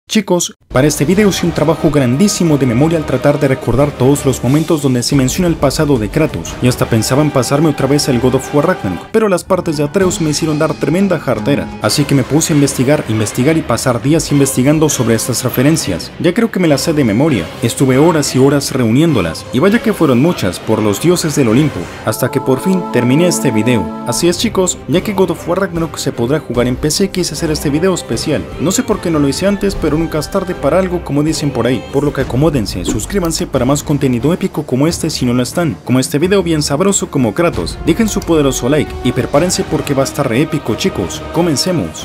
Chicos, para este video hice un trabajo grandísimo de memoria al tratar de recordar todos los momentos donde se menciona el pasado de Kratos, y hasta pensaba en pasarme otra vez el God of War Ragnarok, pero las partes de Atreus me hicieron dar tremenda jartera, así que me puse a investigar y pasar días investigando sobre estas referencias. Ya creo que me las sé de memoria, estuve horas y horas reuniéndolas, y vaya que fueron muchas por los dioses del Olimpo, hasta que por fin terminé este video. Así es chicos, ya que God of War Ragnarok se podrá jugar en PC, quise hacer este video especial. No sé por qué no lo hice antes, pero nunca es tarde para algo, como dicen por ahí, por lo que acomódense, suscríbanse para más contenido épico como este si no lo están, como este video bien sabroso como Kratos, dejen su poderoso like y prepárense porque va a estar re épico chicos, comencemos.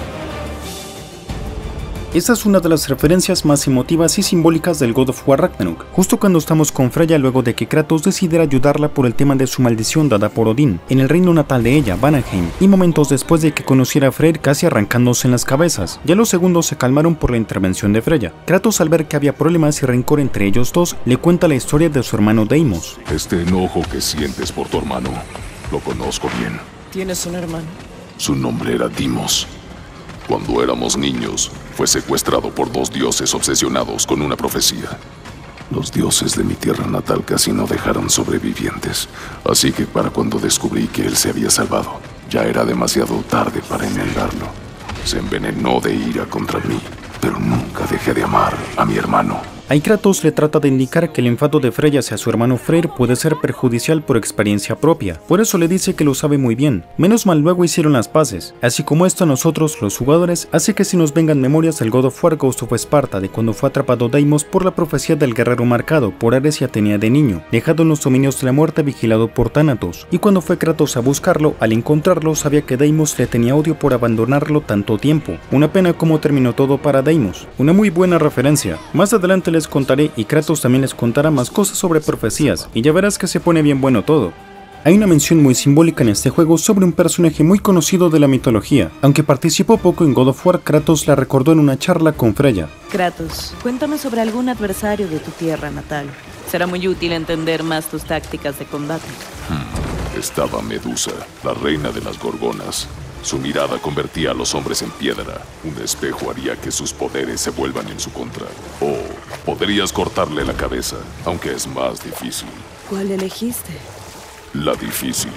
Esta es una de las referencias más emotivas y simbólicas del God of War Ragnarok, justo cuando estamos con Freya luego de que Kratos decidiera ayudarla por el tema de su maldición dada por Odín, en el reino natal de ella, Vanaheim, y momentos después de que conociera a Freyr casi arrancándose en las cabezas. Ya los segundos se calmaron por la intervención de Freya. Kratos, al ver que había problemas y rencor entre ellos dos, le cuenta la historia de su hermano Deimos. Este enojo que sientes por tu hermano, lo conozco bien. ¿Tienes un hermano? Su nombre era Deimos. Cuando éramos niños, fue secuestrado por dos dioses obsesionados con una profecía. Los dioses de mi tierra natal casi no dejaron sobrevivientes, así que para cuando descubrí que él se había salvado, ya era demasiado tarde para enmendarlo. Se envenenó de ira contra mí, pero nunca dejé de amar a mi hermano. Ahí Kratos le trata de indicar que el enfado de Freya hacia su hermano Freyr puede ser perjudicial por experiencia propia, por eso le dice que lo sabe muy bien. Menos mal luego hicieron las paces, así como esto a nosotros los jugadores hace que si nos vengan memorias del God of War Ghost of Sparta de cuando fue atrapado Deimos por la profecía del guerrero marcado por Ares y Atenea de niño, dejado en los dominios de la muerte vigilado por Thanatos, y cuando fue Kratos a buscarlo, al encontrarlo sabía que Deimos le tenía odio por abandonarlo tanto tiempo. Una pena cómo terminó todo para Deimos, una muy buena referencia. Más adelante les contaré y Kratos también les contará más cosas sobre profecías y ya verás que se pone bien bueno todo. Hay una mención muy simbólica en este juego sobre un personaje muy conocido de la mitología. Aunque participó poco en God of War, Kratos la recordó en una charla con Freya. Kratos, cuéntame sobre algún adversario de tu tierra natal. Será muy útil entender más tus tácticas de combate. Estaba Medusa, la reina de las gorgonas. Su mirada convertía a los hombres en piedra. Un espejo haría que sus poderes se vuelvan en su contra. O podrías cortarle la cabeza, aunque es más difícil. ¿Cuál elegiste? La difícil.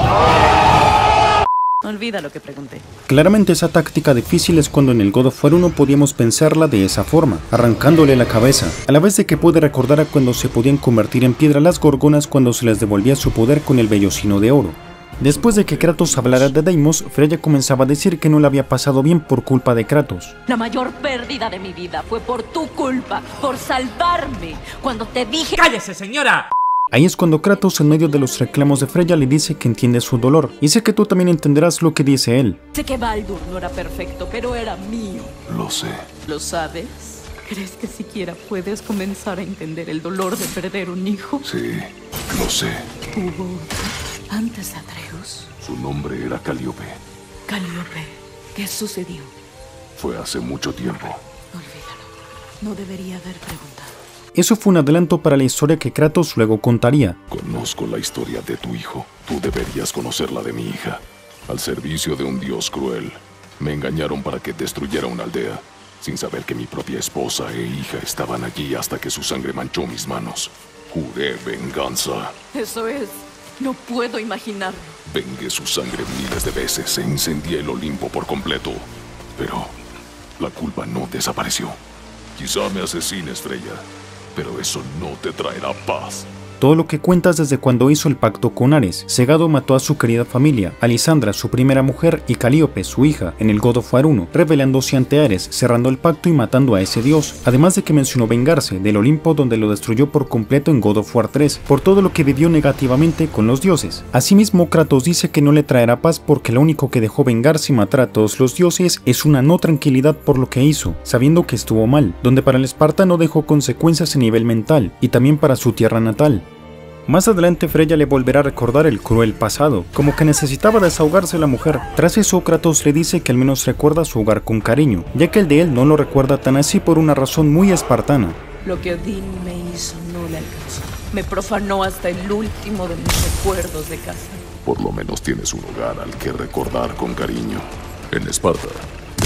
Olvida lo que pregunté. Claramente esa táctica difícil es cuando en el God of War 1 podíamos pensarla de esa forma, arrancándole la cabeza, a la vez de que puede recordar a cuando se podían convertir en piedra las gorgonas cuando se les devolvía su poder con el vellocino de oro. Después de que Kratos hablara de Deimos, Freya comenzaba a decir que no le había pasado bien por culpa de Kratos. La mayor pérdida de mi vida fue por tu culpa, por salvarme, cuando te dije... ¡Cállese, señora! Ahí es cuando Kratos, en medio de los reclamos de Freya, le dice que entiende su dolor, y sé que tú también entenderás lo que dice él. Sé que Baldur no era perfecto, pero era mío. Lo sé. ¿Lo sabes? ¿Crees que siquiera puedes comenzar a entender el dolor de perder un hijo? Sí, lo sé. Hubo antes de Atreus. Su nombre era Calíope. Calíope, ¿qué sucedió? Fue hace mucho tiempo. Olvídalo. No debería haber preguntado. Eso fue un adelanto para la historia que Kratos luego contaría. Conozco la historia de tu hijo. Tú deberías conocer la de mi hija. Al servicio de un dios cruel, me engañaron para que destruyera una aldea, sin saber que mi propia esposa e hija estaban allí hasta que su sangre manchó mis manos. Juré venganza. Eso es... No puedo imaginarlo. Vengué su sangre miles de veces e incendié el Olimpo por completo. Pero la culpa no desapareció. Quizá me asesines, Freya, pero eso no te traerá paz. Todo lo que cuentas desde cuando hizo el pacto con Ares. Segado mató a su querida familia, Alisandra, su primera mujer, y Calíope, su hija, en el God of War 1, rebelándose ante Ares, cerrando el pacto y matando a ese dios, además de que mencionó vengarse del Olimpo donde lo destruyó por completo en God of War 3, por todo lo que vivió negativamente con los dioses. Asimismo, Kratos dice que no le traerá paz porque lo único que dejó vengarse y matar a todos los dioses es una no tranquilidad por lo que hizo, sabiendo que estuvo mal, donde para el espartano dejó consecuencias a nivel mental, y también para su tierra natal. Más adelante Freya le volverá a recordar el cruel pasado, como que necesitaba desahogarse la mujer. Tras eso Kratos le dice que al menos recuerda su hogar con cariño, ya que el de él no lo recuerda tan así por una razón muy espartana. Lo que Odín me hizo no le alcanzó. Me profanó hasta el último de mis recuerdos de casa. Por lo menos tienes un hogar al que recordar con cariño. En Esparta, las niñas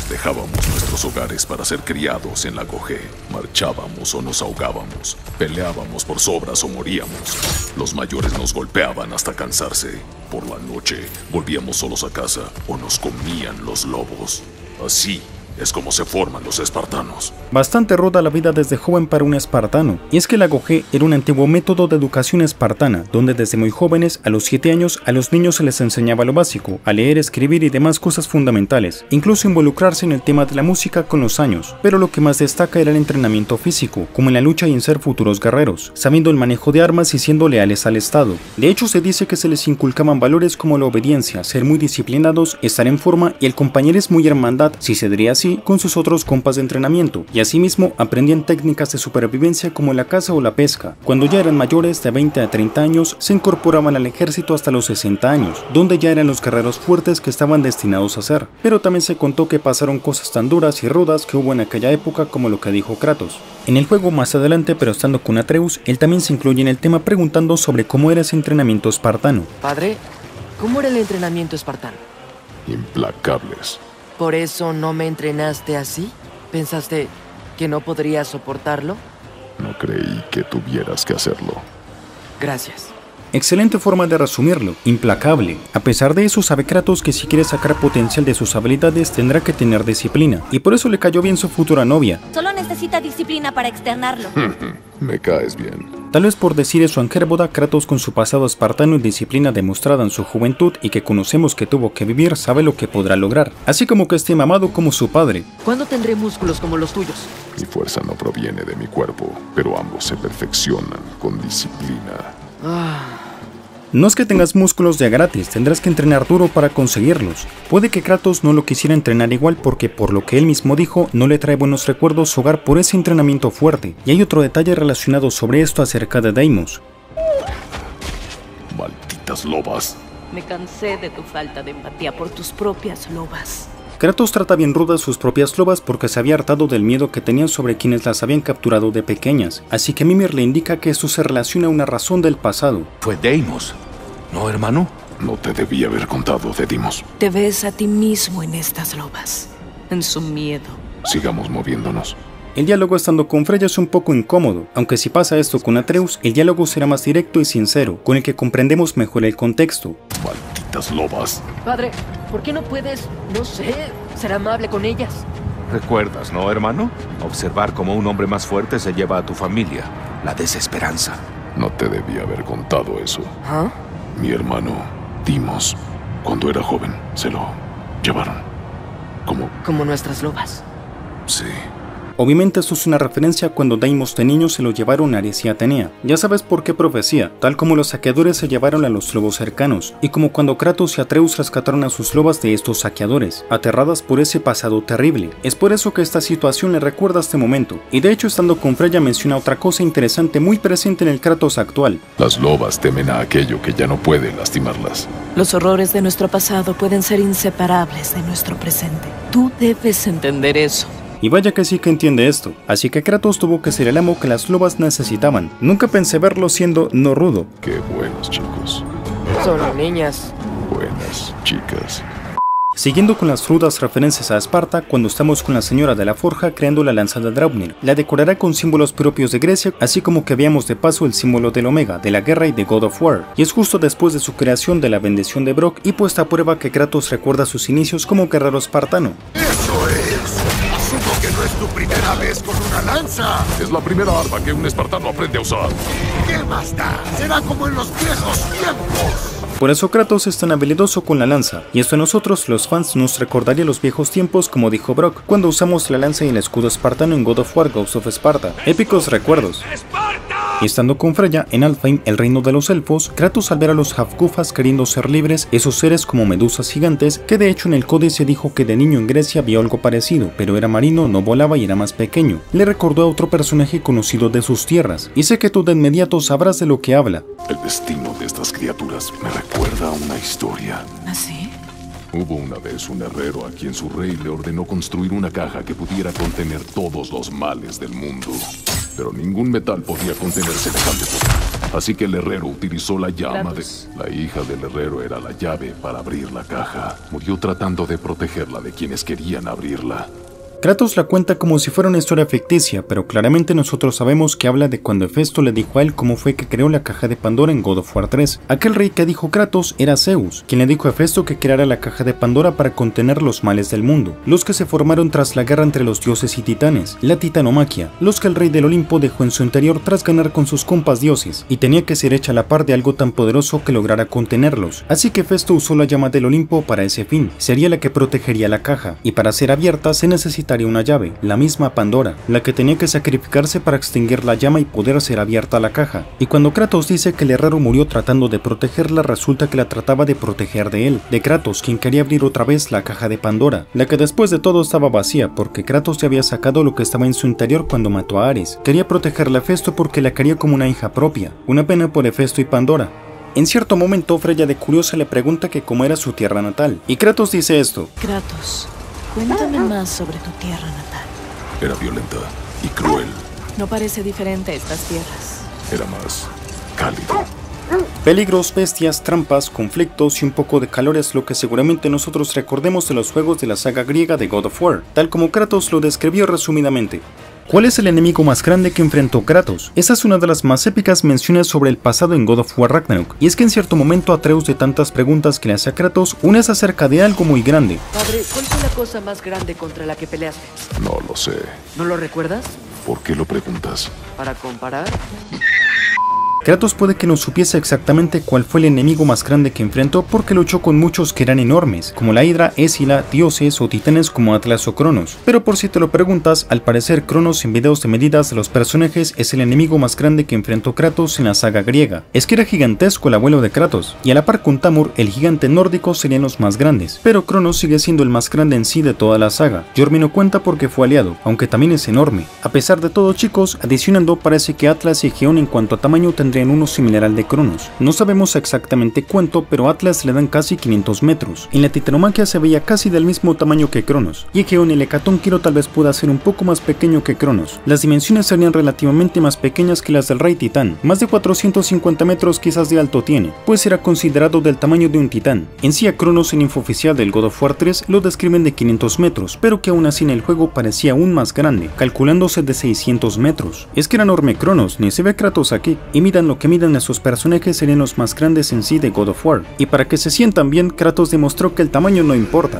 Dejábamos nuestros hogares para ser criados en la Gojé. Marchábamos o nos ahogábamos. Peleábamos por sobras o moríamos. Los mayores nos golpeaban hasta cansarse. Por la noche volvíamos solos a casa o nos comían los lobos. Así es como se forman los espartanos. Bastante ruda la vida desde joven para un espartano, y es que la Gojé era un antiguo método de educación espartana, donde desde muy jóvenes, a los 7 años, a los niños se les enseñaba lo básico, a leer, escribir y demás cosas fundamentales, incluso involucrarse en el tema de la música con los años, pero lo que más destaca era el entrenamiento físico, como en la lucha y en ser futuros guerreros, sabiendo el manejo de armas y siendo leales al Estado. De hecho, se dice que se les inculcaban valores como la obediencia, ser muy disciplinados, estar en forma y el compañerismo y hermandad, si se diría así, con sus otros compas de entrenamiento, y asimismo aprendían técnicas de supervivencia como la caza o la pesca. Cuando ya eran mayores de 20 a 30 años, se incorporaban al ejército hasta los 60 años, donde ya eran los guerreros fuertes que estaban destinados a ser. Pero también se contó que pasaron cosas tan duras y rudas que hubo en aquella época, como lo que dijo Kratos. En el juego más adelante, pero estando con Atreus, él también se incluye en el tema preguntando sobre cómo era ese entrenamiento espartano. Padre, ¿cómo era el entrenamiento espartano? Implacables. ¿Por eso no me entrenaste así? ¿Pensaste que no podría soportarlo? No creí que tuvieras que hacerlo. Gracias. Excelente forma de resumirlo, implacable. A pesar de eso, sabe Kratos que si quiere sacar potencial de sus habilidades tendrá que tener disciplina, y por eso le cayó bien su futura novia. Solo necesita disciplina para externarlo. Me caes bien. Tal vez por decir eso en Angerboda, Kratos, con su pasado espartano y disciplina demostrada en su juventud y que conocemos que tuvo que vivir, sabe lo que podrá lograr, así como que esté mamado como su padre. ¿Cuándo tendré músculos como los tuyos? Mi fuerza no proviene de mi cuerpo, pero ambos se perfeccionan con disciplina. No es que tengas músculos de a gratis, tendrás que entrenar duro para conseguirlos. Puede que Kratos no lo quisiera entrenar igual porque, por lo que él mismo dijo, no le trae buenos recuerdos su hogar por ese entrenamiento fuerte. Y hay otro detalle relacionado sobre esto acerca de Deimos. Malditas lobas. Me cansé de tu falta de empatía por tus propias lobas. Kratos trata bien rudas sus propias lobas porque se había hartado del miedo que tenían sobre quienes las habían capturado de pequeñas, así que Mimir le indica que esto se relaciona a una razón del pasado. Fue Deimos, ¿no, hermano? No te debí haber contado de Deimos. Te ves a ti mismo en estas lobas, en su miedo. Sigamos moviéndonos. El diálogo estando con Freya es un poco incómodo, aunque si pasa esto con Atreus, el diálogo será más directo y sincero, con el que comprendemos mejor el contexto. Malditas lobas. Padre, ¿por qué no puedes, no sé, ser amable con ellas? ¿Recuerdas, no, hermano? Observar cómo un hombre más fuerte se lleva a tu familia. La desesperanza. No te debí haber contado eso. ¿Ah? Mi hermano, Deimos, cuando era joven, se lo llevaron. Como nuestras lobas. Sí. Obviamente esto es una referencia a cuando Deimos de niño se lo llevaron a Ares y Atenea. Ya sabes por qué profecía, tal como los saqueadores se llevaron a los lobos cercanos, y como cuando Kratos y Atreus rescataron a sus lobas de estos saqueadores, aterradas por ese pasado terrible. Es por eso que esta situación le recuerda a este momento, y de hecho estando con Freya menciona otra cosa interesante muy presente en el Kratos actual. Las lobas temen a aquello que ya no puede lastimarlas. Los horrores de nuestro pasado pueden ser inseparables de nuestro presente. Tú debes entender eso. Y vaya que sí que entiende esto, así que Kratos tuvo que ser el amo que las lobas necesitaban. Nunca pensé verlo siendo no rudo. Qué buenos chicos. Solo niñas. Buenas chicas. Siguiendo con las rudas referencias a Esparta, cuando estamos con la señora de la forja creando la lanza de Draupnir, la decorará con símbolos propios de Grecia, así como que veamos de paso el símbolo del Omega, de la guerra y de God of War. Y es justo después de su creación de la bendición de Brok y puesta a prueba que Kratos recuerda sus inicios como guerrero espartano. ¡Eso es! Asumo que no es tu primera vez con una lanza. Es la primera arma que un espartano aprende a usar. ¿Qué más da? Será como en los viejos tiempos. Por eso Kratos es tan habilidoso con la lanza, y esto a nosotros los fans nos recordaría los viejos tiempos, como dijo Brok, cuando usamos la lanza y el escudo espartano en God of War Ghost of Sparta. Épicos recuerdos. Y estando con Freya en Alfheim, el reino de los elfos, Kratos al ver a los Hafgufas queriendo ser libres, esos seres como medusas gigantes, que de hecho en el códice dijo que de niño en Grecia vio algo parecido, pero era marino, no volaba y era más pequeño, le recordó a otro personaje conocido de sus tierras, y sé que tú de inmediato sabrás de lo que habla. El destino de estas criaturas me recuerda a una historia. ¿Así? Hubo una vez un herrero a quien su rey le ordenó construir una caja que pudiera contener todos los males del mundo. Pero ningún metal podía contener semejante poder. Así que el herrero utilizó la llama Kratos. La hija del herrero era la llave para abrir la caja. Murió tratando de protegerla de quienes querían abrirla. Kratos la cuenta como si fuera una historia ficticia, pero claramente nosotros sabemos que habla de cuando Hefesto le dijo a él cómo fue que creó la caja de Pandora en God of War 3. Aquel rey que dijo Kratos era Zeus, quien le dijo a Hefesto que creara la caja de Pandora para contener los males del mundo, los que se formaron tras la guerra entre los dioses y titanes, la titanomaquia, los que el rey del Olimpo dejó en su interior tras ganar con sus compas dioses, y tenía que ser hecha a la par de algo tan poderoso que lograra contenerlos. Así que Hefesto usó la llama del Olimpo para ese fin, sería la que protegería la caja, y para ser abierta se necesitaría una llave, la misma Pandora, la que tenía que sacrificarse para extinguir la llama y poder ser abierta la caja. Y cuando Kratos dice que el herrero murió tratando de protegerla, resulta que la trataba de proteger de él, de Kratos, quien quería abrir otra vez la caja de Pandora, la que después de todo estaba vacía porque Kratos ya había sacado lo que estaba en su interior cuando mató a Ares. Quería protegerla a Hefesto porque la quería como una hija propia. Una pena por Hefesto y Pandora. En cierto momento, Freya de curiosa le pregunta que cómo era su tierra natal, y Kratos dice esto: Kratos, cuéntame más sobre tu tierra natal. Era violenta y cruel. No parece diferente a estas tierras. Era más cálido. Peligros, bestias, trampas, conflictos y un poco de calor es lo que seguramente nosotros recordemos de los juegos de la saga griega de God of War, tal como Kratos lo describió resumidamente. ¿Cuál es el enemigo más grande que enfrentó Kratos? Esa es una de las más épicas menciones sobre el pasado en God of War Ragnarok, y es que en cierto momento Atreus, de tantas preguntas que le hace a Kratos, una es acerca de algo muy grande. Padre, ¿cuál fue la cosa más grande contra la que peleaste? No lo sé. ¿No lo recuerdas? ¿Por qué lo preguntas? ¿Para comparar? Kratos puede que no supiese exactamente cuál fue el enemigo más grande que enfrentó porque luchó con muchos que eran enormes, como la Hidra, Escila, dioses o titanes como Atlas o Cronos. Pero por si te lo preguntas, al parecer Cronos en videos de medidas de los personajes es el enemigo más grande que enfrentó Kratos en la saga griega. Es que era gigantesco el abuelo de Kratos, y a la par con Tamur, el gigante nórdico, serían los más grandes. Pero Cronos sigue siendo el más grande en sí de toda la saga. Jormi no cuenta porque fue aliado, aunque también es enorme. A pesar de todo, chicos, adicionando, parece que Atlas y Egeón en cuanto a tamaño tendrían uno similar al de Cronos. No sabemos exactamente cuánto, pero a Atlas le dan casi 500 metros. En la titanomaquia se veía casi del mismo tamaño que Cronos, y Egeón, el hecatónquiro, tal vez pueda ser un poco más pequeño que Cronos. Las dimensiones serían relativamente más pequeñas que las del rey titán, más de 450 metros quizás de alto tiene, pues era considerado del tamaño de un titán. En sí a Cronos en info oficial del God of War 3 lo describen de 500 metros, pero que aún así en el juego parecía aún más grande, calculándose de 600 metros. Es que era enorme Cronos, ni se ve Kratos aquí, y midan lo que midan esos personajes serían los más grandes en sí de God of War, y para que se sientan bien, Kratos demostró que el tamaño no importa.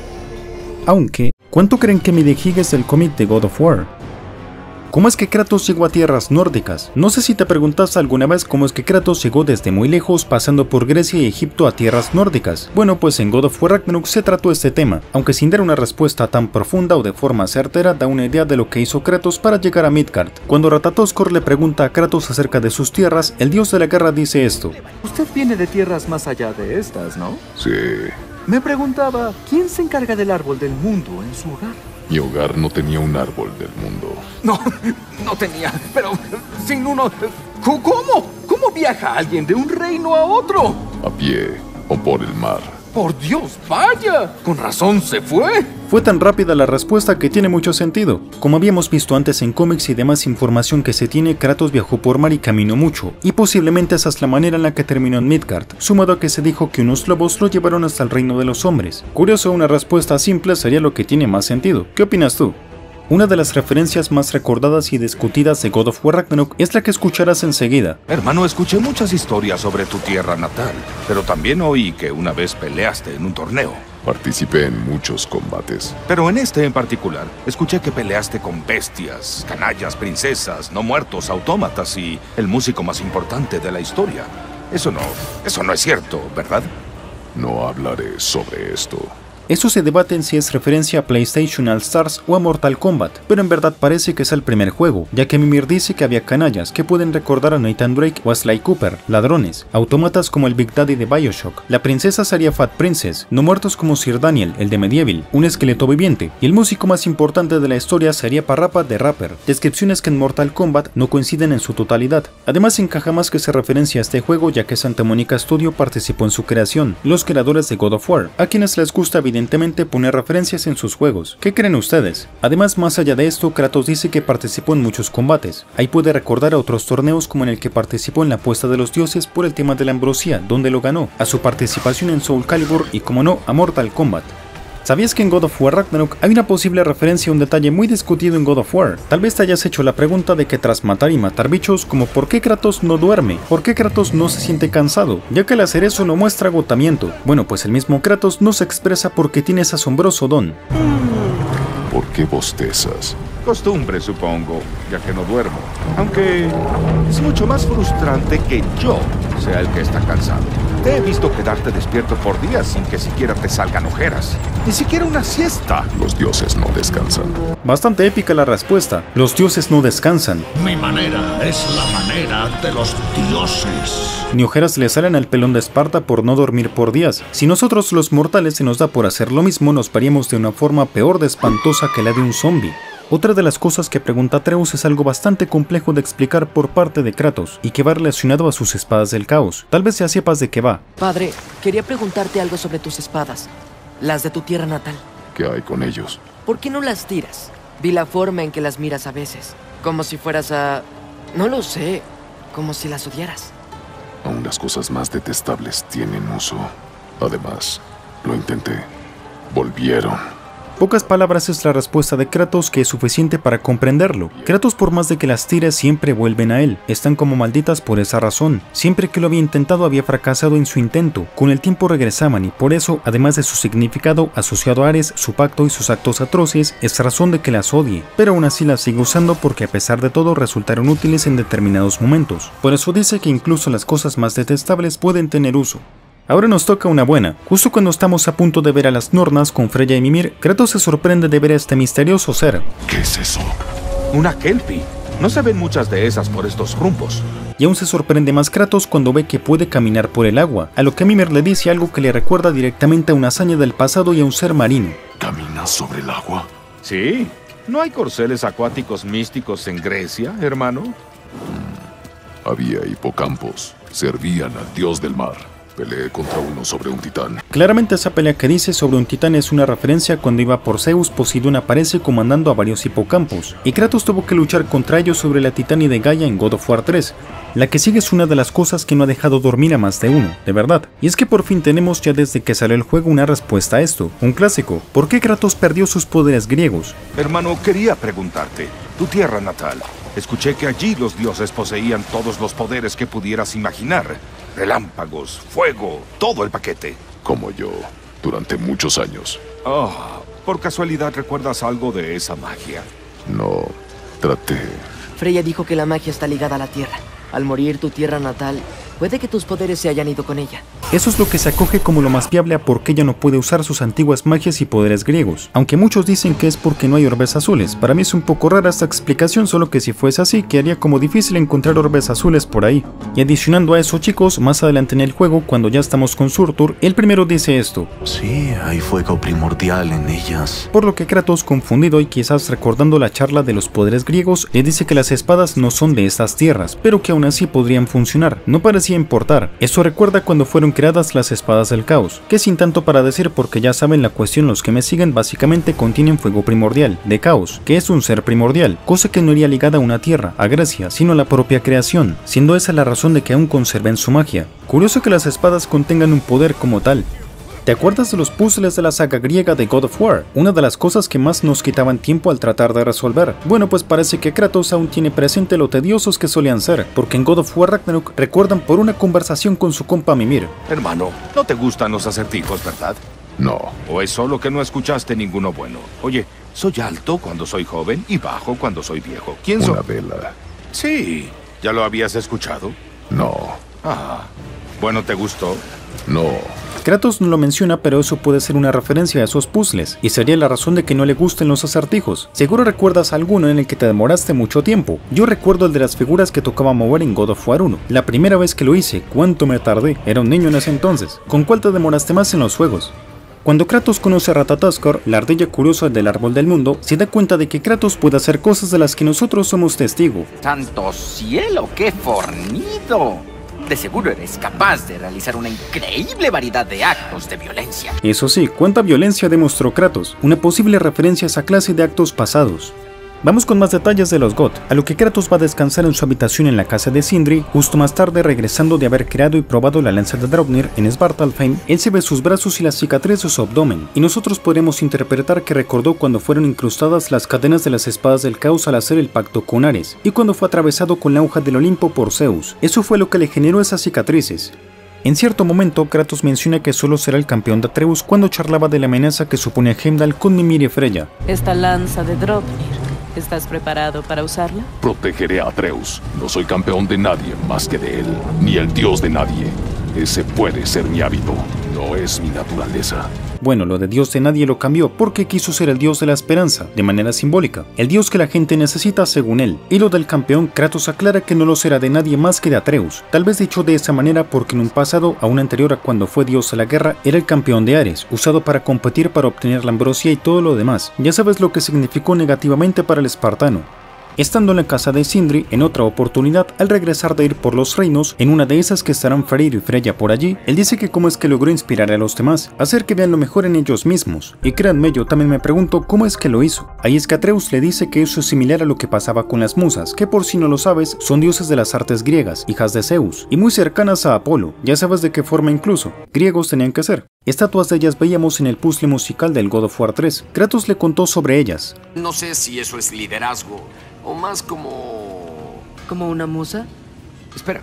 Aunque, ¿cuánto creen que mide Giges del cómic de God of War? ¿Cómo es que Kratos llegó a tierras nórdicas? No sé si te preguntaste alguna vez cómo es que Kratos llegó desde muy lejos pasando por Grecia y Egipto a tierras nórdicas. Bueno, pues en God of War Ragnarok se trató este tema, aunque sin dar una respuesta tan profunda o de forma certera da una idea de lo que hizo Kratos para llegar a Midgard. Cuando Ratatoskor le pregunta a Kratos acerca de sus tierras, el dios de la guerra dice esto: Usted viene de tierras más allá de estas, ¿no? Sí. Me preguntaba, ¿quién se encarga del árbol del mundo en su hogar? Mi hogar no tenía un árbol del mundo. No tenía, pero sin uno... ¿Cómo? ¿Cómo viaja alguien de un reino a otro? A pie o por el mar. ¡Por Dios, vaya! Con razón se fue. Fue tan rápida la respuesta que tiene mucho sentido. Como habíamos visto antes en cómics y demás información que se tiene, Kratos viajó por mar y caminó mucho, y posiblemente esa es la manera en la que terminó en Midgard, sumado a que se dijo que unos lobos lo llevaron hasta el reino de los hombres. Curioso, una respuesta simple sería lo que tiene más sentido. ¿Qué opinas tú? Una de las referencias más recordadas y discutidas de God of War Ragnarok es la que escucharás enseguida. Hermano, escuché muchas historias sobre tu tierra natal, pero también oí que una vez peleaste en un torneo. Participé en muchos combates. Pero en este en particular, escuché que peleaste con bestias, canallas, princesas, no muertos, autómatas y el músico más importante de la historia. Eso no es cierto, ¿verdad? No hablaré sobre esto. Eso se debate en si es referencia a PlayStation All Stars o a Mortal Kombat, pero en verdad parece que es el primer juego, ya que Mimir dice que había canallas que pueden recordar a Nathan Drake o a Sly Cooper, ladrones, autómatas como el Big Daddy de Bioshock, la princesa sería Fat Princess, no muertos como Sir Daniel, el de Medieval, un esqueleto viviente, y el músico más importante de la historia sería Parappa de Rapper, descripciones que en Mortal Kombat no coinciden en su totalidad. Además encaja más que se referencia a este juego ya que Santa Monica Studio participó en su creación, los creadores de God of War, a quienes les gusta evidentemente evidentemente pone referencias en sus juegos. ¿Qué creen ustedes? Además, más allá de esto, Kratos dice que participó en muchos combates. Ahí puede recordar a otros torneos como en el que participó en la apuesta de los dioses por el tema de la ambrosía, donde lo ganó, a su participación en Soul Calibur y, como no, a Mortal Kombat. ¿Sabías que en God of War Ragnarok hay una posible referencia a un detalle muy discutido en God of War? Tal vez te hayas hecho la pregunta de que tras matar y matar bichos, como ¿por qué Kratos no duerme? ¿Por qué Kratos no se siente cansado? Ya que al hacer eso no muestra agotamiento. Bueno, pues el mismo Kratos no se expresa porque tiene ese asombroso don. ¿Por qué bostezas? Costumbre, supongo, ya que no duermo. Aunque es mucho más frustrante que yo sea el que está cansado. Te he visto quedarte despierto por días sin que siquiera te salgan ojeras. Ni siquiera una siesta. Los dioses no descansan. Bastante épica la respuesta. Los dioses no descansan. Mi manera es la manera de los dioses. Ni ojeras le salen al pelón de Esparta por no dormir por días. Si nosotros los mortales se nos da por hacer lo mismo, nos veríamos de una forma peor de espantosa que la de un zombie. Otra de las cosas que pregunta Atreus es algo bastante complejo de explicar por parte de Kratos, y que va relacionado a sus espadas del caos. Tal vez ya sepas de qué va. Padre, quería preguntarte algo sobre tus espadas, las de tu tierra natal. ¿Qué hay con ellos? ¿Por qué no las tiras? Vi la forma en que las miras a veces, como si fueras a... no lo sé, como si las odiaras. Aún las cosas más detestables tienen uso. Además, lo intenté. Volvieron. Pocas palabras es la respuesta de Kratos, que es suficiente para comprenderlo. Kratos, por más de que las tire, siempre vuelven a él. Están como malditas por esa razón. Siempre que lo había intentado había fracasado en su intento. Con el tiempo regresaban y por eso, además de su significado asociado a Ares, su pacto y sus actos atroces, es razón de que las odie. Pero aún así las sigue usando porque a pesar de todo resultaron útiles en determinados momentos. Por eso dice que incluso las cosas más detestables pueden tener uso. Ahora nos toca una buena. Justo cuando estamos a punto de ver a las Nornas con Freya y Mimir, Kratos se sorprende de ver a este misterioso ser. ¿Qué es eso? Una Kelpie. No se ven muchas de esas por estos rumbos. Y aún se sorprende más Kratos cuando ve que puede caminar por el agua, a lo que Mimir le dice algo que le recuerda directamente a una hazaña del pasado y a un ser marino. ¿Caminas sobre el agua? Sí. ¿No hay corceles acuáticos místicos en Grecia, hermano? Había hipocampos. Servían al dios del mar. Peleé contra uno sobre un titán. Claramente esa pelea que dice sobre un titán es una referencia cuando iba por Zeus, Poseidón aparece comandando a varios hipocampos, y Kratos tuvo que luchar contra ellos sobre la titánide Gaia en God of War 3. La que sigue es una de las cosas que no ha dejado dormir a más de uno, de verdad. Y es que por fin tenemos ya desde que salió el juego una respuesta a esto, un clásico. ¿Por qué Kratos perdió sus poderes griegos? Hermano, quería preguntarte, tu tierra natal. Escuché que allí los dioses poseían todos los poderes que pudieras imaginar. Relámpagos, fuego, todo el paquete. Como yo, durante muchos años. Oh, ¿por casualidad recuerdas algo de esa magia? No, traté. Freya dijo que la magia está ligada a la tierra. Al morir tu tierra natal, puede que tus poderes se hayan ido con ella. Eso es lo que se acoge como lo más viable a por qué ella no puede usar sus antiguas magias y poderes griegos, aunque muchos dicen que es porque no hay orbes azules. Para mí es un poco rara esta explicación, solo que si fuese así, quedaría como difícil encontrar orbes azules por ahí. Y adicionando a eso, chicos, más adelante en el juego, cuando ya estamos con Surtur, el primero dice esto. Sí, hay fuego primordial en ellas. Por lo que Kratos, confundido y quizás recordando la charla de los poderes griegos, le dice que las espadas no son de estas tierras, pero que aún así podrían funcionar. No parecía importar. Eso recuerda cuando fueron creadas las espadas del caos, que sin tanto para decir porque ya saben la cuestión los que me siguen, básicamente contienen fuego primordial, de caos, que es un ser primordial, cosa que no iría ligada a una tierra, a Grecia, sino a la propia creación, siendo esa la razón de que aún conserven su magia. Curioso que las espadas contengan un poder como tal. ¿Te acuerdas de los puzzles de la saga griega de God of War? Una de las cosas que más nos quitaban tiempo al tratar de resolver. Bueno, pues parece que Kratos aún tiene presente lo tediosos que solían ser, porque en God of War Ragnarok recuerdan por una conversación con su compa Mimir. Hermano, no te gustan los acertijos, ¿verdad? No. ¿O es solo que no escuchaste ninguno bueno? Oye, soy alto cuando soy joven y bajo cuando soy viejo. ¿Quién soy? Una vela. Sí. ¿Ya lo habías escuchado? No. Ah. Bueno, ¿te gustó? No. Kratos no lo menciona, pero eso puede ser una referencia a esos puzzles, y sería la razón de que no le gusten los acertijos. Seguro recuerdas alguno en el que te demoraste mucho tiempo. Yo recuerdo el de las figuras que tocaba mover en God of War 1. La primera vez que lo hice, ¿cuánto me tardé? Era un niño en ese entonces. ¿Con cuál te demoraste más en los juegos? Cuando Kratos conoce a Ratatoskr, la ardilla curiosa del árbol del mundo, se da cuenta de que Kratos puede hacer cosas de las que nosotros somos testigo. ¡Santo cielo, qué fornido! De seguro eres capaz de realizar una increíble variedad de actos de violencia. Eso sí, cuánta violencia demostró Kratos, una posible referencia a esa clase de actos pasados. Vamos con más detalles de los GOT, a lo que Kratos va a descansar en su habitación en la casa de Sindri. Justo más tarde, regresando de haber creado y probado la lanza de Draupnir en Svartalfheim, él se ve sus brazos y la cicatriz de su abdomen, y nosotros podremos interpretar que recordó cuando fueron incrustadas las cadenas de las espadas del caos al hacer el pacto con Ares, y cuando fue atravesado con la hoja del Olimpo por Zeus. Eso fue lo que le generó esas cicatrices. En cierto momento, Kratos menciona que solo será el campeón de Atreus cuando charlaba de la amenaza que supone Heimdall con Mimir y Freya. Esta lanza de Draupnir, ¿estás preparado para usarla? Protegeré a Atreus. No soy campeón de nadie más que de él, ni el dios de nadie. Ese puede ser mi hábito, no es mi naturaleza. Bueno, lo de dios de nadie lo cambió porque quiso ser el dios de la esperanza, de manera simbólica, el dios que la gente necesita según él. Y lo del campeón, Kratos aclara que no lo será de nadie más que de Atreus, tal vez dicho de esa manera porque en un pasado, aún anterior a cuando fue dios de la guerra, era el campeón de Ares, usado para competir para obtener la ambrosia y todo lo demás. Ya sabes lo que significó negativamente para el espartano. Estando en la casa de Sindri, en otra oportunidad, al regresar de ir por los reinos, en una de esas que estarán Freyr y Freya por allí, él dice que cómo es que logró inspirar a los demás, hacer que vean lo mejor en ellos mismos. Y créanme, yo también me pregunto cómo es que lo hizo. Ahí es que Atreus le dice que eso es similar a lo que pasaba con las musas, que por si no lo sabes, son dioses de las artes griegas, hijas de Zeus, y muy cercanas a Apolo, ya sabes de qué forma incluso, griegos tenían que ser. Estatuas de ellas veíamos en el puzzle musical del God of War 3. Kratos le contó sobre ellas. No sé si eso es liderazgo, o más como... ¿Como una musa? Espera,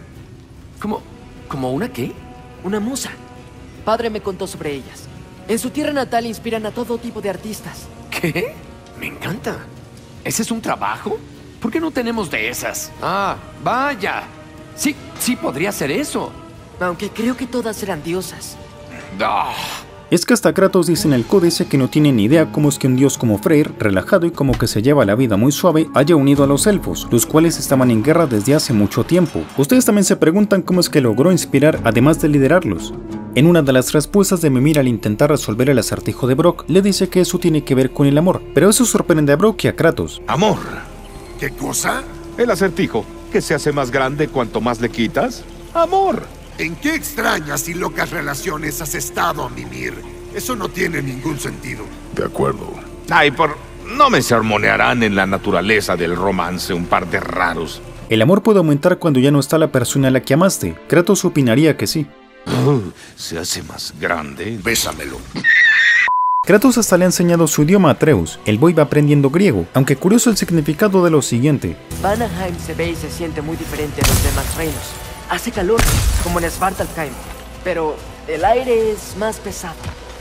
¿como una qué? Una musa. Padre me contó sobre ellas. En su tierra natal inspiran a todo tipo de artistas. ¿Qué? Me encanta. ¿Ese es un trabajo? ¿Por qué no tenemos de esas? Ah, vaya. Sí podría ser eso. Aunque creo que todas eran diosas. Ah. Es que hasta Kratos dice en el códice que no tiene ni idea cómo es que un dios como Freyr, relajado y como que se lleva la vida muy suave, haya unido a los elfos, los cuales estaban en guerra desde hace mucho tiempo. Ustedes también se preguntan cómo es que logró inspirar además de liderarlos. En una de las respuestas de Mimir al intentar resolver el acertijo de Brok, le dice que eso tiene que ver con el amor, pero eso sorprende a Brok y a Kratos. ¿Amor? ¿Qué cosa? El acertijo, que se hace más grande cuanto más le quitas. ¡Amor! ¿En qué extrañas y locas relaciones has estado, Mimir? Eso no tiene ningún sentido. De acuerdo. Ay, no me sermonearán en la naturaleza del romance un par de raros. El amor puede aumentar cuando ya no está la persona a la que amaste. Kratos opinaría que sí. Se hace más grande. Bésamelo. Kratos hasta le ha enseñado su idioma a Atreus. El boy va aprendiendo griego, aunque curioso el significado de lo siguiente. Vanaheim se ve y se siente muy diferente a los demás reinos. Hace calor, como en Svartalfheim, pero el aire es más pesado.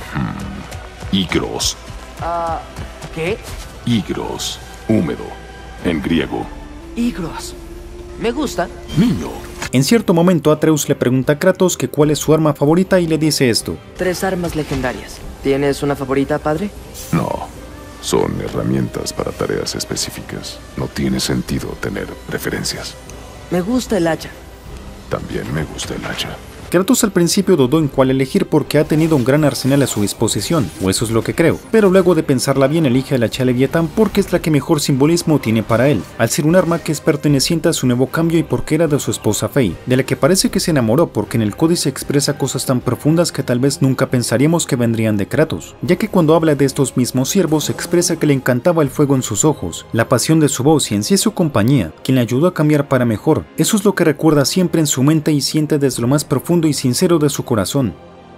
Ygros. ¿Qué? Ygros. Húmedo. En griego. Ygros. Me gusta. Niño. En cierto momento Atreus le pregunta a Kratos que cuál es su arma favorita y le dice esto. 3 armas legendarias. ¿Tienes una favorita, padre? No. Son herramientas para tareas específicas. No tiene sentido tener preferencias. Me gusta el hacha. También me gusta el hacha. Kratos al principio dudó en cuál elegir porque ha tenido un gran arsenal a su disposición, o eso es lo que creo, pero luego de pensarla bien elige el hacha Leviatán porque es la que mejor simbolismo tiene para él, al ser un arma que es perteneciente a su nuevo cambio y porque era de su esposa Faye, de la que parece que se enamoró porque en el códice expresa cosas tan profundas que tal vez nunca pensaríamos que vendrían de Kratos, ya que cuando habla de estos mismos siervos expresa que le encantaba el fuego en sus ojos, la pasión de su voz y en sí su compañía, quien le ayudó a cambiar para mejor. Eso es lo que recuerda siempre en su mente y siente desde lo más profundo y sincero de su corazón.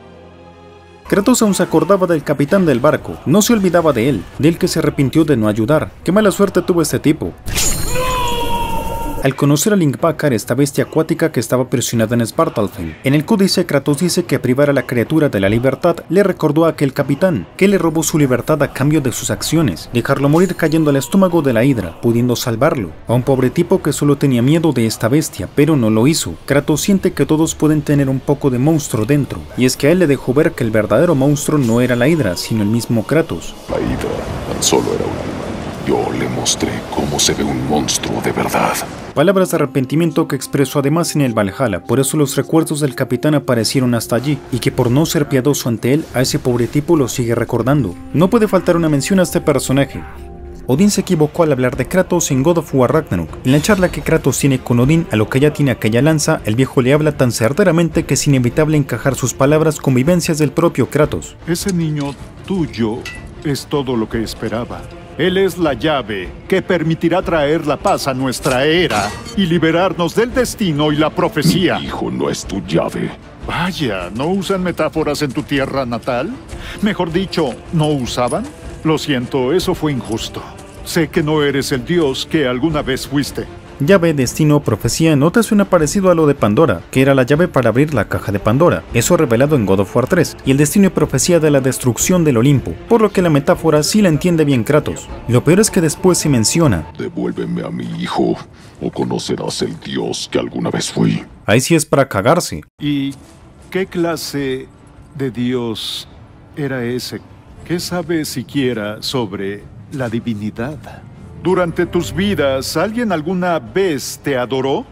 Kratos aún se acordaba del capitán del barco, no se olvidaba de él, del que se arrepintió de no ayudar. Qué mala suerte tuvo este tipo. Al conocer a Lingvakkar, esta bestia acuática que estaba presionada en Svartalfheim, en el códice Kratos dice que privar a la criatura de la libertad le recordó a aquel capitán, que le robó su libertad a cambio de sus acciones, dejarlo morir cayendo al estómago de la hidra, pudiendo salvarlo, a un pobre tipo que solo tenía miedo de esta bestia, pero no lo hizo. Kratos siente que todos pueden tener un poco de monstruo dentro, y es que a él le dejó ver que el verdadero monstruo no era la hidra, sino el mismo Kratos. La hidra tan solo era un animal. Yo le mostré cómo se ve un monstruo de verdad. Palabras de arrepentimiento que expresó además en el Valhalla, por eso los recuerdos del capitán aparecieron hasta allí, y que por no ser piadoso ante él, a ese pobre tipo lo sigue recordando. No puede faltar una mención a este personaje. Odín se equivocó al hablar de Kratos en God of War Ragnarok. En la charla que Kratos tiene con Odín, a lo que ya tiene aquella lanza, el viejo le habla tan certeramente que es inevitable encajar sus palabras con vivencias del propio Kratos. Ese niño tuyo es todo lo que esperaba. Él es la llave que permitirá traer la paz a nuestra era y liberarnos del destino y la profecía. Mi hijo no es tu llave. Vaya, ¿no usan metáforas en tu tierra natal? Mejor dicho, ¿no usaban? Lo siento, eso fue injusto. Sé que no eres el dios que alguna vez fuiste. Llave, destino, profecía, ¿no te suena parecido a lo de Pandora, que era la llave para abrir la caja de Pandora? Eso revelado en God of War 3, y el destino y profecía de la destrucción del Olimpo, por lo que la metáfora sí la entiende bien Kratos. Lo peor es que después se menciona: devuélveme a mi hijo, o conocerás el dios que alguna vez fui. Ahí sí es para cagarse. ¿Y qué clase de dios era ese? ¿Qué sabes siquiera sobre la divinidad? Durante tus vidas, ¿alguien alguna vez te adoró?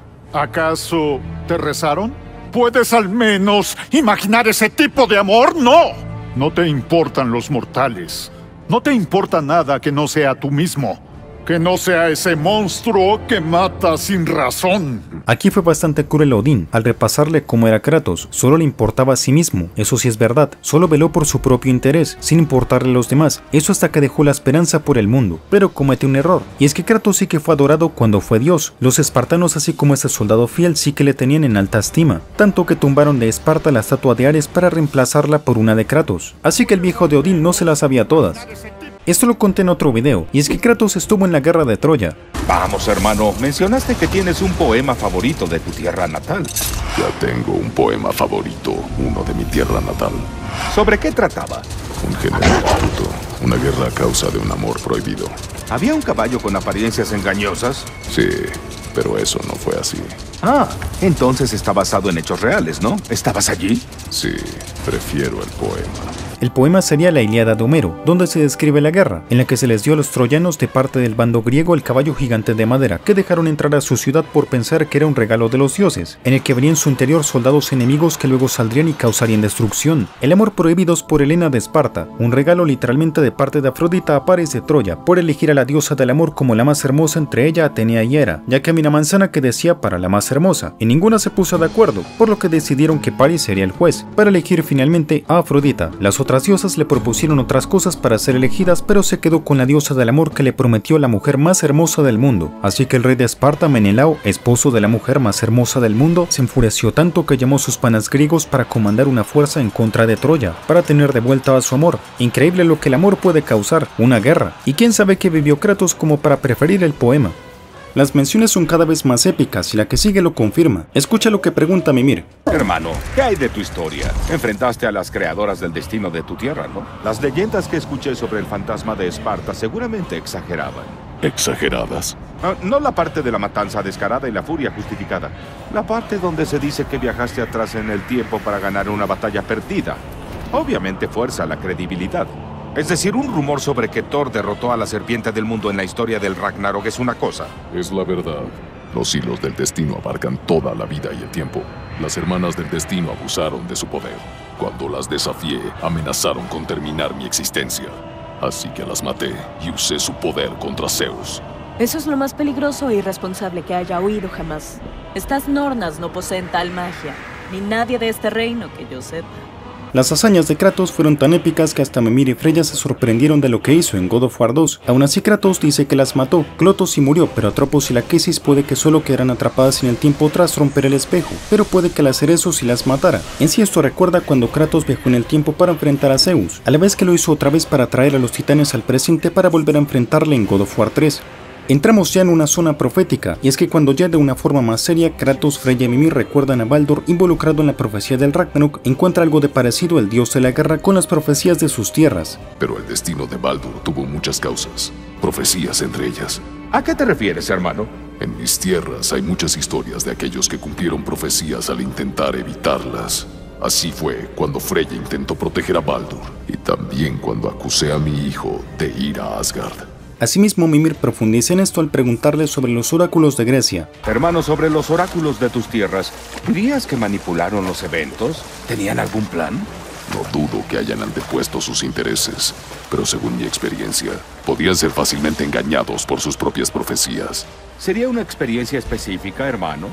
¿Acaso te rezaron? ¿Puedes al menos imaginar ese tipo de amor? ¡No! No te importan los mortales. No te importa nada que no sea tú mismo. Que no sea ese monstruo que mata sin razón. Aquí fue bastante cruel Odín, al repasarle cómo era Kratos, solo le importaba a sí mismo, eso sí es verdad, solo veló por su propio interés, sin importarle a los demás, eso hasta que dejó la esperanza por el mundo, pero comete un error, y es que Kratos sí que fue adorado cuando fue Dios, los espartanos así como ese soldado fiel sí que le tenían en alta estima, tanto que tumbaron de Esparta la estatua de Ares para reemplazarla por una de Kratos, así que el viejo de Odín no se las sabía todas. Esto lo conté en otro video, y es que Kratos estuvo en la guerra de Troya. Vamos, hermano, mencionaste que tienes un poema favorito de tu tierra natal. Ya tengo un poema favorito, uno de mi tierra natal. ¿Sobre qué trataba? Un general astuto, una guerra a causa de un amor prohibido. ¿Había un caballo con apariencias engañosas? Sí, pero eso no fue así. Ah, entonces está basado en hechos reales, ¿no? ¿Estabas allí? Sí, prefiero el poema. El poema sería la Ilíada de Homero, donde se describe la guerra, en la que se les dio a los troyanos de parte del bando griego el caballo gigante de madera que dejaron entrar a su ciudad por pensar que era un regalo de los dioses, en el que venían en su interior soldados enemigos que luego saldrían y causarían destrucción. El amor prohibidos por Helena de Esparta, un regalo literalmente de parte de Afrodita a Paris de Troya, por elegir a la diosa del amor como la más hermosa entre ella, Atenea y Hera, ya que había una manzana que decía para la más hermosa, y ninguna se puso de acuerdo, por lo que decidieron que Paris sería el juez, para elegir finalmente a Afrodita. Las otras diosas le propusieron otras cosas para ser elegidas, pero se quedó con la diosa del amor que le prometió la mujer más hermosa del mundo. Así que el rey de Esparta, Menelao, esposo de la mujer más hermosa del mundo, se enfureció tanto que llamó a sus panas griegos para comandar una fuerza en contra de Troya, para tener de vuelta a su amor. Increíble lo que el amor puede causar, una guerra. Y quién sabe qué vivió Kratos como para preferir el poema. Las menciones son cada vez más épicas y la que sigue lo confirma. Escucha lo que pregunta Mimir. Hermano, ¿qué hay de tu historia? Enfrentaste a las creadoras del destino de tu tierra, ¿no? Las leyendas que escuché sobre el fantasma de Esparta seguramente exageraban. ¿Exageradas? No la parte de la matanza descarada y la furia justificada. La parte donde se dice que viajaste atrás en el tiempo para ganar una batalla perdida. Obviamente fuerza la credibilidad. Es decir, un rumor sobre que Thor derrotó a la serpiente del mundo en la historia del Ragnarok es una cosa. Es la verdad. Los hilos del destino abarcan toda la vida y el tiempo. Las hermanas del destino abusaron de su poder. Cuando las desafié, amenazaron con terminar mi existencia. Así que las maté y usé su poder contra Zeus. Eso es lo más peligroso e irresponsable que haya oído jamás. Estas Nornas no poseen tal magia, ni nadie de este reino que yo sepa. Las hazañas de Kratos fueron tan épicas que hasta Mimir y Freya se sorprendieron de lo que hizo en God of War 2. Aún así Kratos dice que las mató, Clotos sí murió, pero Atropos y Laquesis puede que solo quedaran atrapadas en el tiempo tras romper el espejo, pero puede que las Cerezo sí las matara. En sí esto recuerda cuando Kratos viajó en el tiempo para enfrentar a Zeus, a la vez que lo hizo otra vez para traer a los titanes al presente para volver a enfrentarle en God of War 3. Entramos ya en una zona profética, y es que cuando ya de una forma más seria, Kratos, Freya y Mimir recuerdan a Baldur involucrado en la profecía del Ragnarok, encuentra algo de parecido el dios de la guerra con las profecías de sus tierras. Pero el destino de Baldur tuvo muchas causas, profecías entre ellas. ¿A qué te refieres, hermano? En mis tierras hay muchas historias de aquellos que cumplieron profecías al intentar evitarlas. Así fue cuando Freya intentó proteger a Baldur, y también cuando acusé a mi hijo de ir a Asgard. Asimismo, Mimir profundiza en esto al preguntarle sobre los oráculos de Grecia. Hermano, sobre los oráculos de tus tierras, ¿dirías que manipularon los eventos? ¿Tenían algún plan? No dudo que hayan antepuesto sus intereses, pero según mi experiencia, podían ser fácilmente engañados por sus propias profecías. ¿Sería una experiencia específica, hermano?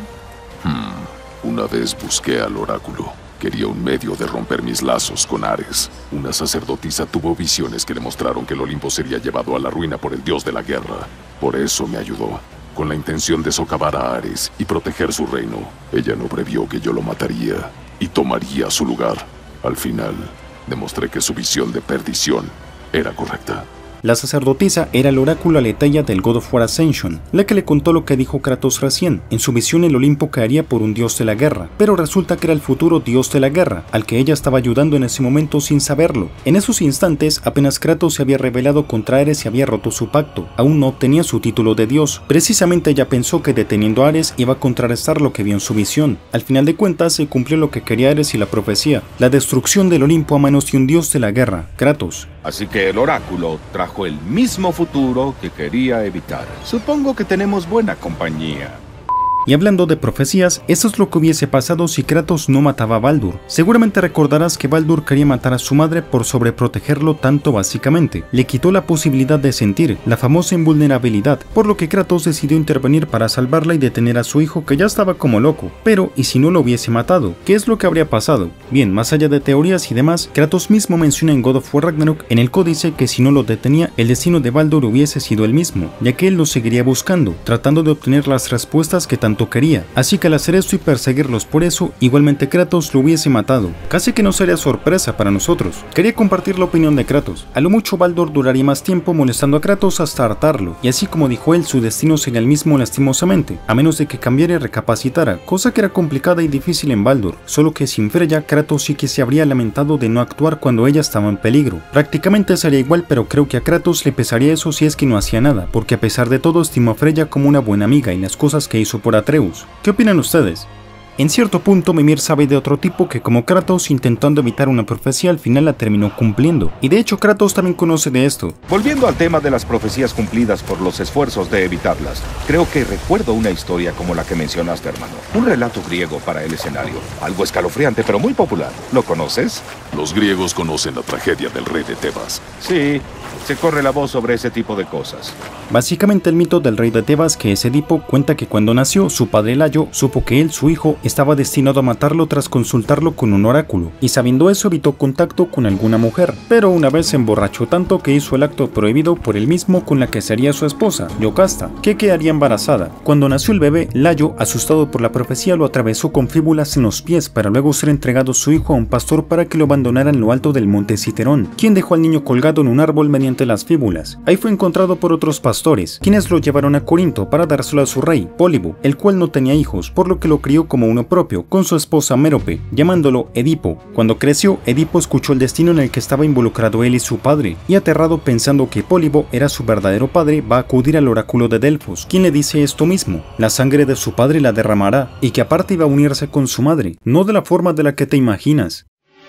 Una vez busqué al oráculo. Quería un medio de romper mis lazos con Ares. Una sacerdotisa tuvo visiones que demostraron que el Olimpo sería llevado a la ruina por el dios de la guerra. Por eso me ayudó, con la intención de socavar a Ares y proteger su reino. Ella no previó que yo lo mataría y tomaría su lugar. Al final, demostré que su visión de perdición era correcta. La sacerdotisa era el oráculo Aletheia del God of War Ascension, la que le contó lo que dijo Kratos recién. En su visión el Olimpo caería por un dios de la guerra, pero resulta que era el futuro dios de la guerra, al que ella estaba ayudando en ese momento sin saberlo. En esos instantes, apenas Kratos se había rebelado contra Ares y había roto su pacto, aún no obtenía su título de dios. Precisamente ella pensó que deteniendo a Ares iba a contrarrestar lo que vio en su visión. Al final de cuentas se cumplió lo que quería Ares y la profecía, la destrucción del Olimpo a manos de un dios de la guerra, Kratos. Así que el oráculo trajo el mismo futuro que quería evitar. Supongo que tenemos buena compañía. Y hablando de profecías, eso es lo que hubiese pasado si Kratos no mataba a Baldur. Seguramente recordarás que Baldur quería matar a su madre por sobreprotegerlo tanto básicamente. Le quitó la posibilidad de sentir, la famosa invulnerabilidad, por lo que Kratos decidió intervenir para salvarla y detener a su hijo que ya estaba como loco. Pero, ¿y si no lo hubiese matado? ¿Qué es lo que habría pasado? Bien, más allá de teorías y demás, Kratos mismo menciona en God of War Ragnarok en el códice que si no lo detenía, el destino de Baldur hubiese sido el mismo, ya que él lo seguiría buscando, tratando de obtener las respuestas que tanto quería, así que al hacer esto y perseguirlos por eso, igualmente Kratos lo hubiese matado. Casi que no sería sorpresa para nosotros. Quería compartir la opinión de Kratos. A lo mucho Baldur duraría más tiempo molestando a Kratos hasta hartarlo, y así como dijo él, su destino sería el mismo lastimosamente, a menos de que cambiara y recapacitara, cosa que era complicada y difícil en Baldur, solo que sin Freya, Kratos sí que se habría lamentado de no actuar cuando ella estaba en peligro. Prácticamente sería igual, pero creo que a Kratos le pesaría eso si es que no hacía nada, porque a pesar de todo estimó a Freya como una buena amiga y las cosas que hizo por Atreus. ¿Qué opinan ustedes? En cierto punto Mimir sabe de otro tipo que como Kratos intentando evitar una profecía al final la terminó cumpliendo, y de hecho Kratos también conoce de esto. Volviendo al tema de las profecías cumplidas por los esfuerzos de evitarlas, creo que recuerdo una historia como la que mencionaste, hermano. Un relato griego para el escenario, algo escalofriante pero muy popular. ¿Lo conoces? Los griegos conocen la tragedia del rey de Tebas. Sí, se corre la voz sobre ese tipo de cosas. Básicamente el mito del rey de Tebas, que es Edipo, cuenta que cuando nació, su padre Layo supo que él, su hijo, estaba destinado a matarlo tras consultarlo con un oráculo, y sabiendo eso evitó contacto con alguna mujer, pero una vez se emborrachó tanto que hizo el acto prohibido por él mismo con la que sería su esposa, Yocasta, que quedaría embarazada. Cuando nació el bebé, Layo, asustado por la profecía, lo atravesó con fíbulas en los pies para luego ser entregado su hijo a un pastor para que lo abandonara en lo alto del monte Citerón, quien dejó al niño colgado en un árbol mediante las fíbulas. Ahí fue encontrado por otros pastores, quienes lo llevaron a Corinto para dárselo a su rey, Pólibo, el cual no tenía hijos, por lo que lo crió como uno propio, con su esposa Mérope, llamándolo Edipo. Cuando creció, Edipo escuchó el destino en el que estaba involucrado él y su padre, y aterrado pensando que Pólibo era su verdadero padre, va a acudir al oráculo de Delfos, quien le dice esto mismo: la sangre de su padre la derramará, y que aparte iba a unirse con su madre, no de la forma de la que te imaginas,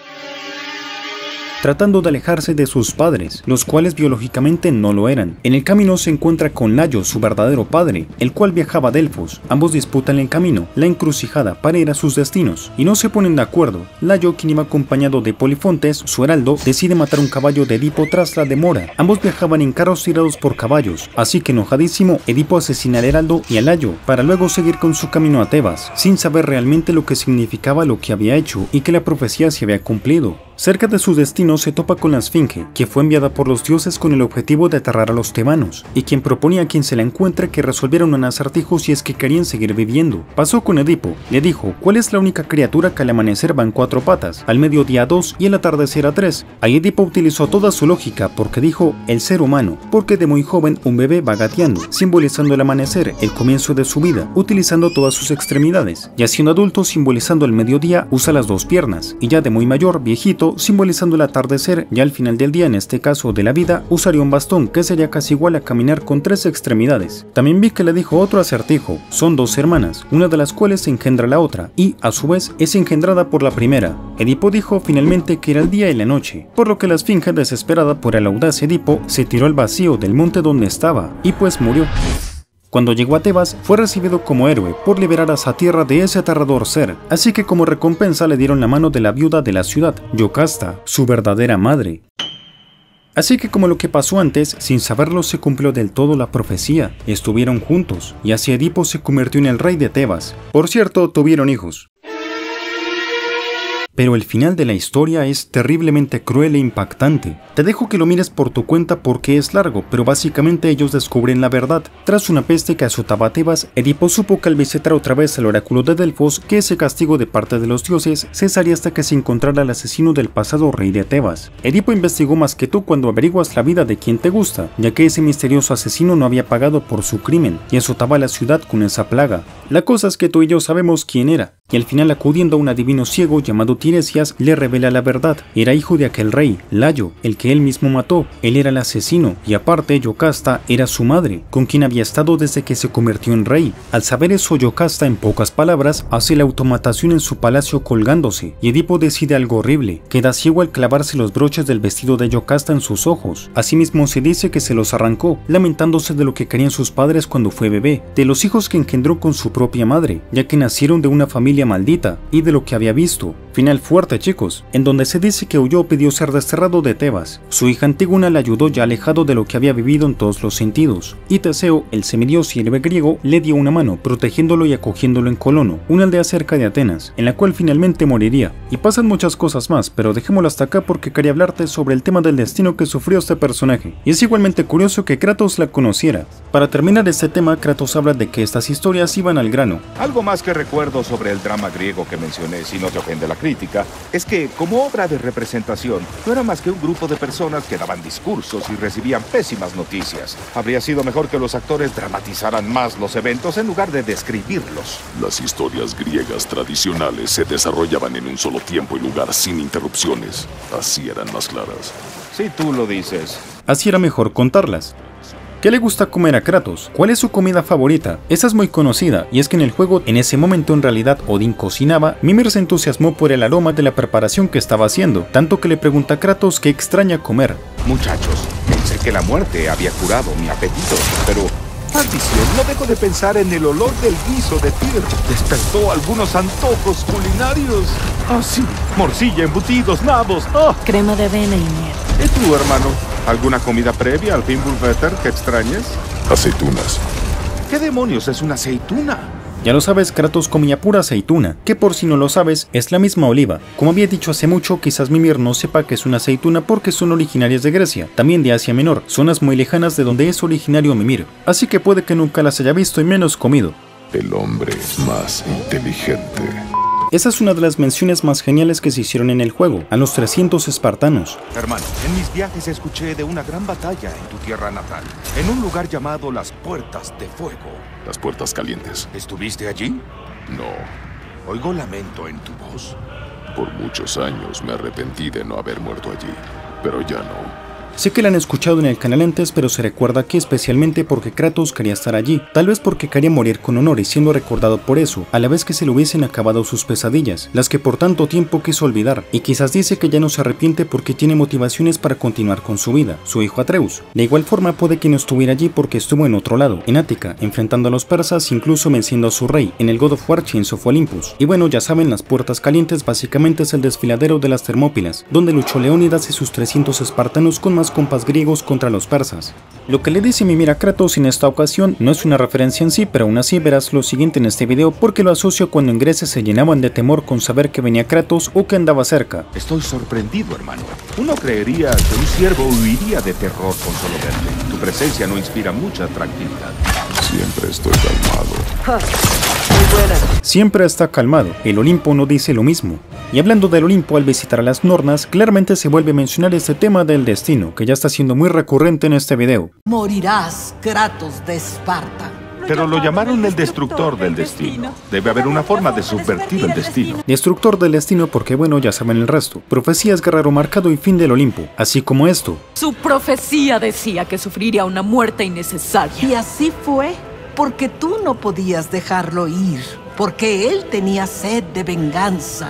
tratando de alejarse de sus padres, los cuales biológicamente no lo eran. En el camino se encuentra con Layo, su verdadero padre, el cual viajaba a Delfos. Ambos disputan el camino, la encrucijada, para ir a sus destinos, y no se ponen de acuerdo. Layo, quien iba acompañado de Polifontes, su heraldo, decide matar un caballo de Edipo tras la demora. Ambos viajaban en carros tirados por caballos, así que enojadísimo, Edipo asesina al heraldo y a Layo, para luego seguir con su camino a Tebas, sin saber realmente lo que significaba lo que había hecho y que la profecía se había cumplido. Cerca de su destino se topa con la Esfinge, que fue enviada por los dioses con el objetivo de aterrar a los tebanos, y quien proponía a quien se la encuentre que resolvieran un acertijo si es que querían seguir viviendo. Pasó con Edipo, le dijo cuál es la única criatura que al amanecer va en 4 patas, al mediodía a 2 y al atardecer a 3. Ahí Edipo utilizó toda su lógica porque dijo el ser humano, porque de muy joven un bebé va gateando, simbolizando el amanecer, el comienzo de su vida, utilizando todas sus extremidades, y así un adulto simbolizando el mediodía usa las 2 piernas, y ya de muy mayor, viejito, simbolizando el atardecer, ya al final del día, en este caso de la vida, usaría un bastón que sería casi igual a caminar con 3 extremidades. También vi que le dijo otro acertijo: son 2 hermanas, una de las cuales engendra a la otra y a su vez es engendrada por la primera. Edipo dijo finalmente que era el día y la noche, por lo que la Esfinge, desesperada por el audaz Edipo, se tiró al vacío del monte donde estaba y pues murió. Cuando llegó a Tebas, fue recibido como héroe por liberar a esa tierra de ese aterrador ser, así que como recompensa le dieron la mano de la viuda de la ciudad, Yocasta, su verdadera madre. Así que como lo que pasó antes, sin saberlo se cumplió del todo la profecía, estuvieron juntos, y así Edipo se convirtió en el rey de Tebas. Por cierto, tuvieron hijos. Pero el final de la historia es terriblemente cruel e impactante. Te dejo que lo mires por tu cuenta porque es largo, pero básicamente ellos descubren la verdad. Tras una peste que azotaba a Tebas, Edipo supo que al visitar otra vez el oráculo de Delfos, que ese castigo de parte de los dioses cesaría hasta que se encontrara el asesino del pasado rey de Tebas. Edipo investigó más que tú cuando averiguas la vida de quien te gusta, ya que ese misterioso asesino no había pagado por su crimen y azotaba a la ciudad con esa plaga. La cosa es que tú y yo sabemos quién era, y al final acudiendo a un adivino ciego llamado Tiresias le revela la verdad. Era hijo de aquel rey, Layo, el que él mismo mató. Él era el asesino, y aparte Yocasta era su madre, con quien había estado desde que se convirtió en rey. Al saber eso, Yocasta, en pocas palabras, hace la automatación en su palacio colgándose, y Edipo decide algo horrible: queda ciego al clavarse los broches del vestido de Yocasta en sus ojos. Asimismo se dice que se los arrancó, lamentándose de lo que querían sus padres cuando fue bebé, de los hijos que engendró con su propia madre, ya que nacieron de una familia maldita, y de lo que había visto. Final fuerte, chicos, en donde se dice que huyó pidió ser desterrado de Tebas. Su hija Antígona le ayudó ya alejado de lo que había vivido en todos los sentidos, y Teseo, el semidios y héroe griego, le dio una mano, protegiéndolo y acogiéndolo en Colono, una aldea cerca de Atenas, en la cual finalmente moriría. Y pasan muchas cosas más, pero dejémoslo hasta acá porque quería hablarte sobre el tema del destino que sufrió este personaje, y es igualmente curioso que Kratos la conociera. Para terminar este tema, Kratos habla de que estas historias iban al grano. Algo más que recuerdo sobre el drama griego que mencioné, si no te ofende la crítica, es que, como obra de representación, no era más que un grupo de personas que daban discursos y recibían pésimas noticias. Habría sido mejor que los actores dramatizaran más los eventos en lugar de describirlos. Las historias griegas tradicionales se desarrollaban en un solo tiempo y lugar sin interrupciones. Así eran más claras. Si tú lo dices. Así era mejor contarlas. ¿Qué le gusta comer a Kratos? ¿Cuál es su comida favorita? Esa es muy conocida, y es que en el juego, en ese momento en realidad Odín cocinaba. Mimir se entusiasmó por el aroma de la preparación que estaba haciendo, tanto que le pregunta a Kratos qué extraña comer. Muchachos, pensé que la muerte había curado mi apetito, pero maldición, no dejo de pensar en el olor del guiso de Tyr. Despertó algunos antojos culinarios. Ah, sí, morcilla, embutidos, nabos. ¡Oh! Crema de avena y miel. ¿Y tú, hermano? ¿Alguna comida previa al Fimbulvetter que extrañes? Aceitunas. ¿Qué demonios es una aceituna? Ya lo sabes, Kratos comía pura aceituna, que por si no lo sabes, es la misma oliva. Como había dicho hace mucho, quizás Mimir no sepa que es una aceituna porque son originarias de Grecia, también de Asia Menor, zonas muy lejanas de donde es originario Mimir, así que puede que nunca las haya visto y menos comido. El hombre más inteligente. Esa es una de las menciones más geniales que se hicieron en el juego, a los 300 espartanos. Hermano, en mis viajes escuché de una gran batalla en tu tierra natal, en un lugar llamado Las Puertas de Fuego. Las Puertas Calientes. ¿Estuviste allí? No. Oigo lamento en tu voz. Por muchos años me arrepentí de no haber muerto allí, pero ya no. Sé que la han escuchado en el canal antes, pero se recuerda aquí especialmente porque Kratos quería estar allí, tal vez porque quería morir con honor y siendo recordado por eso, a la vez que se le hubiesen acabado sus pesadillas, las que por tanto tiempo quiso olvidar, y quizás dice que ya no se arrepiente porque tiene motivaciones para continuar con su vida, su hijo Atreus. De igual forma puede que no estuviera allí porque estuvo en otro lado, en Ática, enfrentando a los persas, incluso venciendo a su rey, en el God of War Chains of Olympus. Y bueno, ya saben, las Puertas Calientes básicamente es el desfiladero de las Termópilas, donde luchó Leónidas y sus 300 espartanos con más compas griegos contra los persas. Lo que le dice Mimir a Kratos en esta ocasión no es una referencia en sí, pero aún así verás lo siguiente en este video porque lo asocio cuando en Grecia se llenaban de temor con saber que venía Kratos o que andaba cerca. Estoy sorprendido, hermano. Uno creería que un ciervo huiría de terror con solo verte. Tu presencia no inspira mucha tranquilidad. Siempre estoy calmado. Muy buena. Siempre está calmado, el Olimpo no dice lo mismo. Y hablando del Olimpo, al visitar a las Nornas, claramente se vuelve a mencionar este tema del destino, que ya está siendo muy recurrente en este video. Morirás, Kratos de Esparta. Pero lo llamaron el destructor del destino. Debe haber una forma de subvertir el destino. Destructor del destino porque bueno, ya saben el resto. Profecías, guerrero marcado y fin del Olimpo, así como esto. Su profecía decía que sufriría una muerte innecesaria. Y así fue, porque tú no podías dejarlo ir, porque él tenía sed de venganza.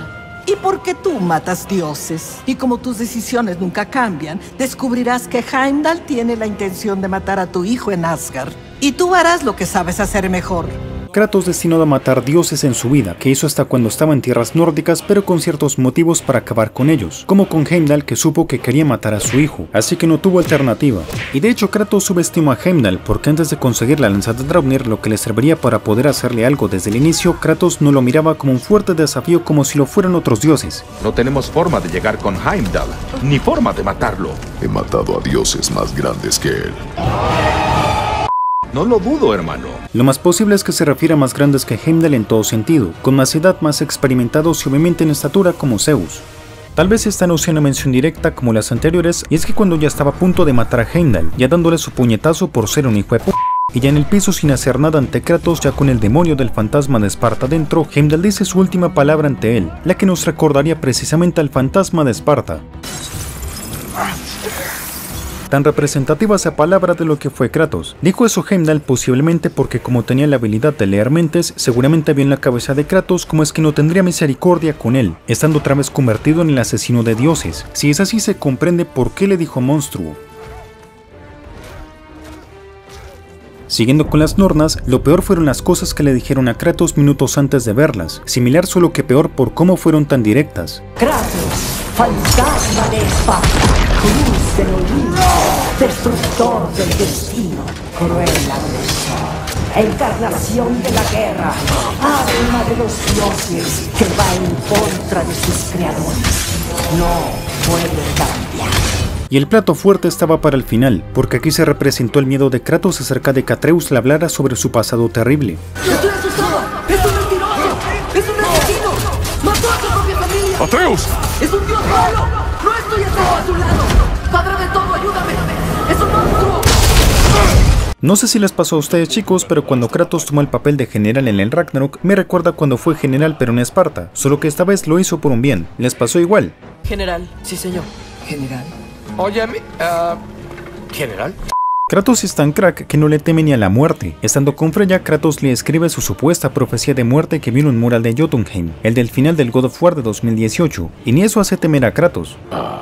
Y porque tú matas dioses, y como tus decisiones nunca cambian, descubrirás que Heimdall tiene la intención de matar a tu hijo en Asgard. Y tú harás lo que sabes hacer mejor. Kratos destinado a matar dioses en su vida, que hizo hasta cuando estaba en tierras nórdicas, pero con ciertos motivos para acabar con ellos, como con Heimdall, que supo que quería matar a su hijo, así que no tuvo alternativa. Y de hecho Kratos subestimó a Heimdall, porque antes de conseguir la lanza de Draupnir, lo que le serviría para poder hacerle algo desde el inicio, Kratos no lo miraba como un fuerte desafío como si lo fueran otros dioses. No tenemos forma de llegar con Heimdall, ni forma de matarlo. He matado a dioses más grandes que él. No lo dudo, hermano. Lo más posible es que se refiera a más grandes que Heimdall en todo sentido, con más edad, más experimentados y obviamente en estatura como Zeus. Tal vez esta no sea una mención directa como las anteriores, y es que cuando ya estaba a punto de matar a Heimdall, ya dándole su puñetazo por ser un hijo de p***, y ya en el piso sin hacer nada ante Kratos, ya con el demonio del fantasma de Esparta dentro, Heimdall dice su última palabra ante él, la que nos recordaría precisamente al fantasma de Esparta. Tan representativa esa palabra de lo que fue Kratos. Dijo eso Heimdall posiblemente porque como tenía la habilidad de leer mentes, seguramente vio en la cabeza de Kratos cómo es que no tendría misericordia con él, estando otra vez convertido en el asesino de dioses. Si es así, se comprende por qué le dijo monstruo. Siguiendo con las nornas, lo peor fueron las cosas que le dijeron a Kratos minutos antes de verlas, similar solo que peor por cómo fueron tan directas. Kratos, fantasma de Esparta, cruz del Olimpo, destructor del destino, cruel agresor, encarnación de la guerra, alma de los dioses que va en contra de sus creadores. No puede cambiar. Y el plato fuerte estaba para el final, porque aquí se representó el miedo de Kratos acerca de que Atreus le hablara sobre su pasado terrible. ¡Estoy asustado! ¡Es un mentiroso! ¡Es un asesino! ¡Mató a su propia familia! ¡Atreus! ¡Es un dios malo! ¡No estoy a su lado! ¡Padre de todo, ayúdame! ¡Es un monstruo! No sé si les pasó a ustedes, chicos, pero cuando Kratos tomó el papel de general en el Ragnarok, me recuerda cuando fue general pero en Esparta, solo que esta vez lo hizo por un bien. ¿Les pasó igual? General. Sí, señor. General. Oye, ¿general? Kratos es tan crack que no le teme ni a la muerte. Estando con Freya, Kratos le escribe su supuesta profecía de muerte que vio en un mural de Jotunheim, el del final del God of War de 2018, y ni eso hace temer a Kratos.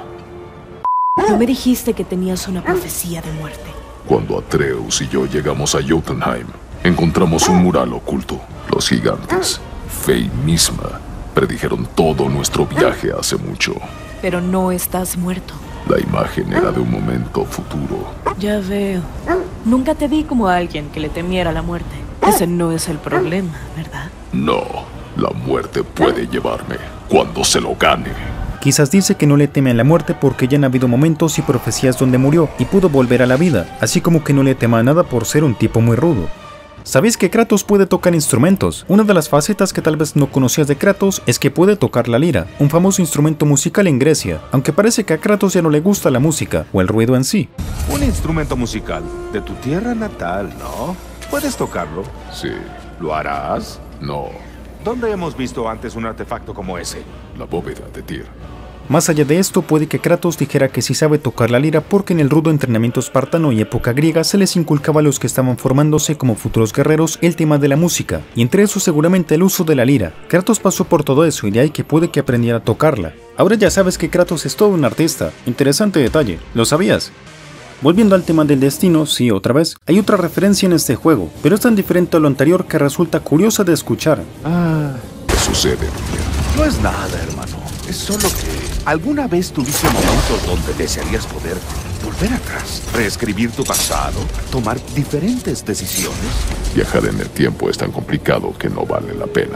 No me dijiste que tenías una profecía de muerte. Cuando Atreus y yo llegamos a Jotunheim, encontramos un mural oculto. Los gigantes, Fey misma, predijeron todo nuestro viaje hace mucho. Pero no estás muerto. La imagen era de un momento futuro. Ya veo. Nunca te vi como alguien que le temiera la muerte. Ese no es el problema, ¿verdad? No, la muerte puede llevarme cuando se lo gane. Quizás dice que no le teme a la muerte porque ya han habido momentos y profecías donde murió y pudo volver a la vida, así como que no le tema a nada por ser un tipo muy rudo. ¿Sabéis que Kratos puede tocar instrumentos? Una de las facetas que tal vez no conocías de Kratos es que puede tocar la lira, un famoso instrumento musical en Grecia, aunque parece que a Kratos ya no le gusta la música o el ruido en sí. Un instrumento musical de tu tierra natal, ¿no? ¿Puedes tocarlo? Sí. ¿Lo harás? No. ¿Dónde hemos visto antes un artefacto como ese? La bóveda de Tyr. Más allá de esto, puede que Kratos dijera que sí sabe tocar la lira porque en el rudo entrenamiento espartano y época griega se les inculcaba a los que estaban formándose como futuros guerreros el tema de la música, y entre eso seguramente el uso de la lira. Kratos pasó por todo eso y de ahí que puede que aprendiera a tocarla. Ahora ya sabes que Kratos es todo un artista. Interesante detalle, ¿lo sabías? Volviendo al tema del destino, sí, otra vez, hay otra referencia en este juego, pero es tan diferente a lo anterior que resulta curiosa de escuchar. ¿Qué sucede, Tyr? No es nada, hermano. Es solo que alguna vez tuviste momentos donde desearías poder volver atrás, reescribir tu pasado, tomar diferentes decisiones. Viajar en el tiempo es tan complicado que no vale la pena.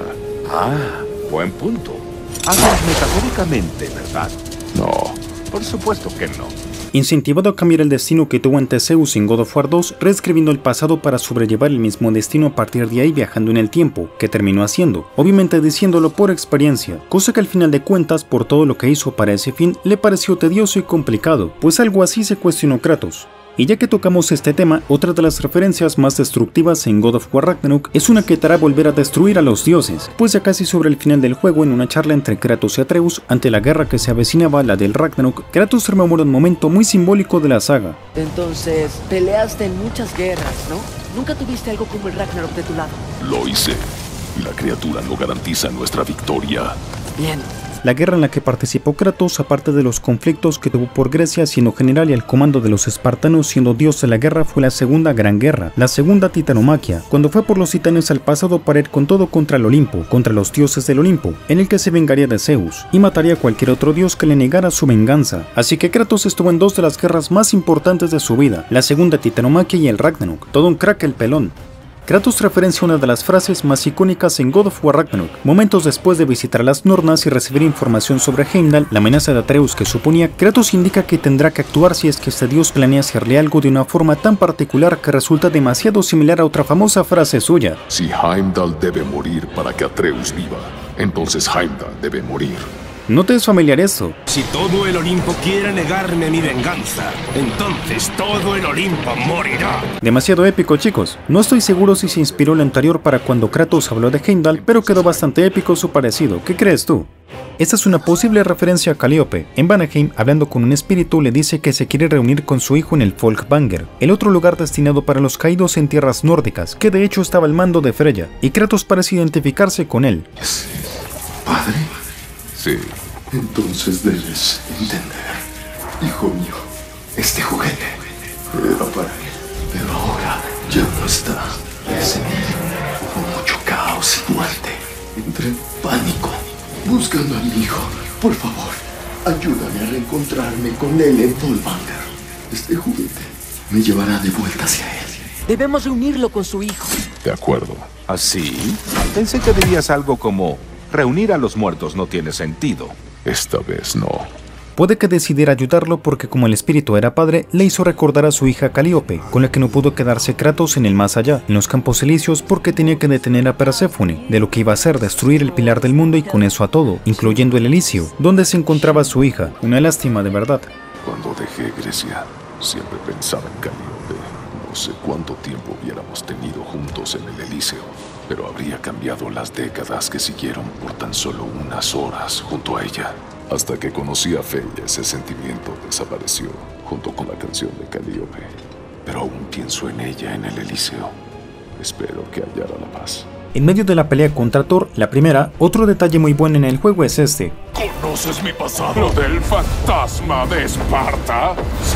Buen punto. Hablas metafóricamente, ¿verdad? No. Por supuesto que no. Incentivado a cambiar el destino que tuvo ante Zeus en God of War 2, reescribiendo el pasado para sobrellevar el mismo destino a partir de ahí viajando en el tiempo, que terminó haciendo, obviamente diciéndolo por experiencia, cosa que al final de cuentas por todo lo que hizo para ese fin le pareció tedioso y complicado, pues algo así se cuestionó Kratos. Y ya que tocamos este tema, otra de las referencias más destructivas en God of War Ragnarok es una que te hará volver a destruir a los dioses, pues ya casi sobre el final del juego en una charla entre Kratos y Atreus, ante la guerra que se avecinaba, la del Ragnarok, Kratos rememora un momento muy simbólico de la saga. Entonces, peleaste en muchas guerras, ¿no? ¿Nunca tuviste algo como el Ragnarok de tu lado? Lo hice. Y la criatura no garantiza nuestra victoria. Bien, La guerra en la que participó Kratos, aparte de los conflictos que tuvo por Grecia siendo general y al comando de los espartanos siendo dios de la guerra, fue la segunda gran guerra, la segunda titanomaquia, cuando fue por los titanes al pasado para ir con todo contra el Olimpo, contra los dioses del Olimpo, en el que se vengaría de Zeus y mataría a cualquier otro dios que le negara su venganza. Así que Kratos estuvo en dos de las guerras más importantes de su vida, la segunda titanomaquia y el Ragnarok, todo un crack el pelón. Kratos referencia una de las frases más icónicas en God of War Ragnarok. Momentos después de visitar las Nornas y recibir información sobre Heimdall, la amenaza de Atreus que suponía, Kratos indica que tendrá que actuar si es que este dios planea hacerle algo de una forma tan particular que resulta demasiado similar a otra famosa frase suya. Si Heimdall debe morir para que Atreus viva, entonces Heimdall debe morir. ¿No te es familiar esto? Si todo el Olimpo quiere negarme mi venganza, entonces todo el Olimpo morirá. Demasiado épico, chicos. No estoy seguro si se inspiró lo anterior para cuando Kratos habló de Heimdall, pero quedó bastante épico su parecido. ¿Qué crees tú? Esta es una posible referencia a Calíope. En Vanaheim, hablando con un espíritu, le dice que se quiere reunir con su hijo en el Folkvanger, el otro lugar destinado para los caídos en tierras nórdicas, que de hecho estaba al mando de Freya, y Kratos parece identificarse con él. ¿Padre? Sí. Entonces debes entender, hijo mío, este juguete era para él, pero ahora ya no está. Ese niño hubo mucho caos y muerte. Entré en pánico, buscando a mi hijo. Por favor, ayúdame a reencontrarme con él en Folkvanger. Este juguete me llevará de vuelta hacia él. Debemos reunirlo con su hijo. De acuerdo. ¿Así? Pensé que dirías algo como: reunir a los muertos no tiene sentido. Esta vez no. Puede que decidiera ayudarlo porque como el espíritu era padre, le hizo recordar a su hija Calíope, con la que no pudo quedarse Kratos en el más allá, en los campos elíseos, porque tenía que detener a Perséfone, de lo que iba a hacer destruir el pilar del mundo y con eso a todo, incluyendo el Elíseo, donde se encontraba su hija. Una lástima de verdad. Cuando dejé Grecia, siempre pensaba en Calíope. No sé cuánto tiempo hubiéramos tenido juntos en el Elíseo, pero habría cambiado las décadas que siguieron por tan solo unas horas junto a ella. Hasta que conocí a Fe y ese sentimiento desapareció, junto con la canción de Calíope. Pero aún pienso en ella en el Elíseo. Espero que hallara la paz. En medio de la pelea contra Thor, la primera, otro detalle muy bueno en el juego es este. ¿Conoces mi pasado? ¿Lo del fantasma de Esparta? Sí.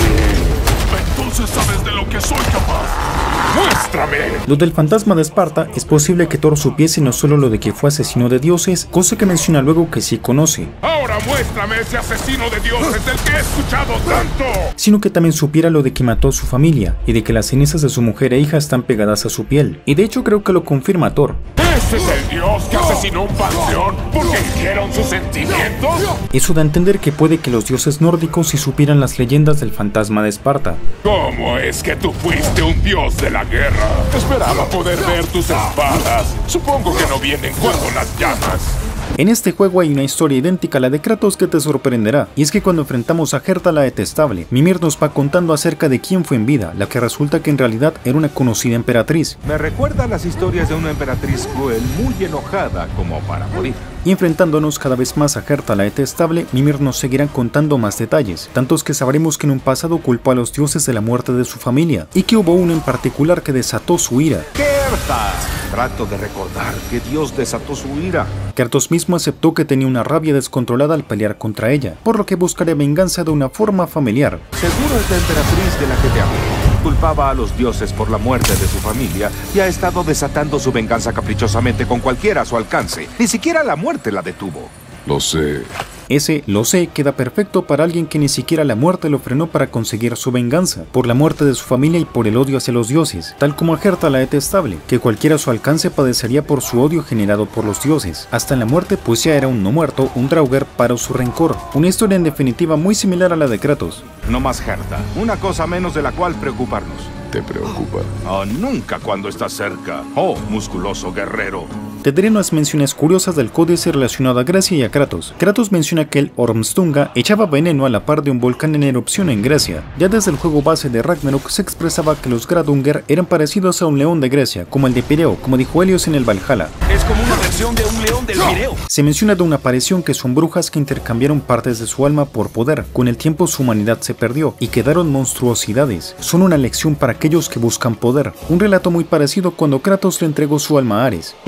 Entonces sabes de lo que soy capaz. ¡Muéstrame! Lo del fantasma de Esparta es posible que Thor supiese no solo lo de que fue asesino de dioses, cosa que menciona luego que sí conoce. Ahora muéstrame ese asesino de dioses del que he escuchado tanto. Sino que también supiera lo de que mató a su familia y de que las cenizas de su mujer e hija están pegadas a su piel. Y de hecho creo que lo confirma Thor. ¿Ese es el dios que asesinó un panteón porque hirieron sus sentimientos? Eso da a entender que puede que los dioses nórdicos sí supieran las leyendas del fantasma de Esparta. ¿Cómo es que tú fuiste un dios de la guerra? Esperaba poder ver tus espadas. Supongo que no vienen cuando las llamas. En este juego hay una historia idéntica a la de Kratos que te sorprenderá, y es que cuando enfrentamos a Herta la Detestable, Mimir nos va contando acerca de quién fue en vida, la que resulta que en realidad era una conocida emperatriz. Me recuerda a las historias de una emperatriz cruel muy enojada como para morir. Y enfrentándonos cada vez más a Herta la Detestable, Mimir nos seguirá contando más detalles, tantos que sabremos que en un pasado culpó a los dioses de la muerte de su familia, y que hubo uno en particular que desató su ira. ¡Herta! Trato de recordar que Dios desató su ira. Kratos mismo aceptó que tenía una rabia descontrolada al pelear contra ella, por lo que buscaría venganza de una forma familiar. Seguro es la emperatriz de la que te hablé. Culpaba a los dioses por la muerte de su familia y ha estado desatando su venganza caprichosamente con cualquiera a su alcance. Ni siquiera la muerte la detuvo. Lo sé. Ese "lo sé" queda perfecto para alguien que ni siquiera la muerte lo frenó para conseguir su venganza, por la muerte de su familia y por el odio hacia los dioses, tal como a Herta la Detestable, que cualquiera a su alcance padecería por su odio generado por los dioses. Hasta en la muerte, pues ya era un no muerto, un Draugr para su rencor. Una historia en definitiva muy similar a la de Kratos. No más Herta, una cosa menos de la cual preocuparnos. ¿Te preocupa? Oh, nunca cuando estás cerca. Oh, musculoso guerrero. Te daré unas menciones curiosas del códice relacionado a Grecia y a Kratos. Kratos menciona que el Ormstunga echaba veneno a la par de un volcán en erupción en Grecia. Ya desde el juego base de Ragnarok se expresaba que los Gradungr eran parecidos a un león de Grecia, como el de Pireo, como dijo Helios en el Valhalla. Es como una versión de un león del Pireo. Se menciona de una aparición que son brujas que intercambiaron partes de su alma por poder. Con el tiempo su humanidad se perdió y quedaron monstruosidades. Son una lección para aquellos que buscan poder. Un relato muy parecido cuando Kratos le entregó su alma a Ares. Recuerdo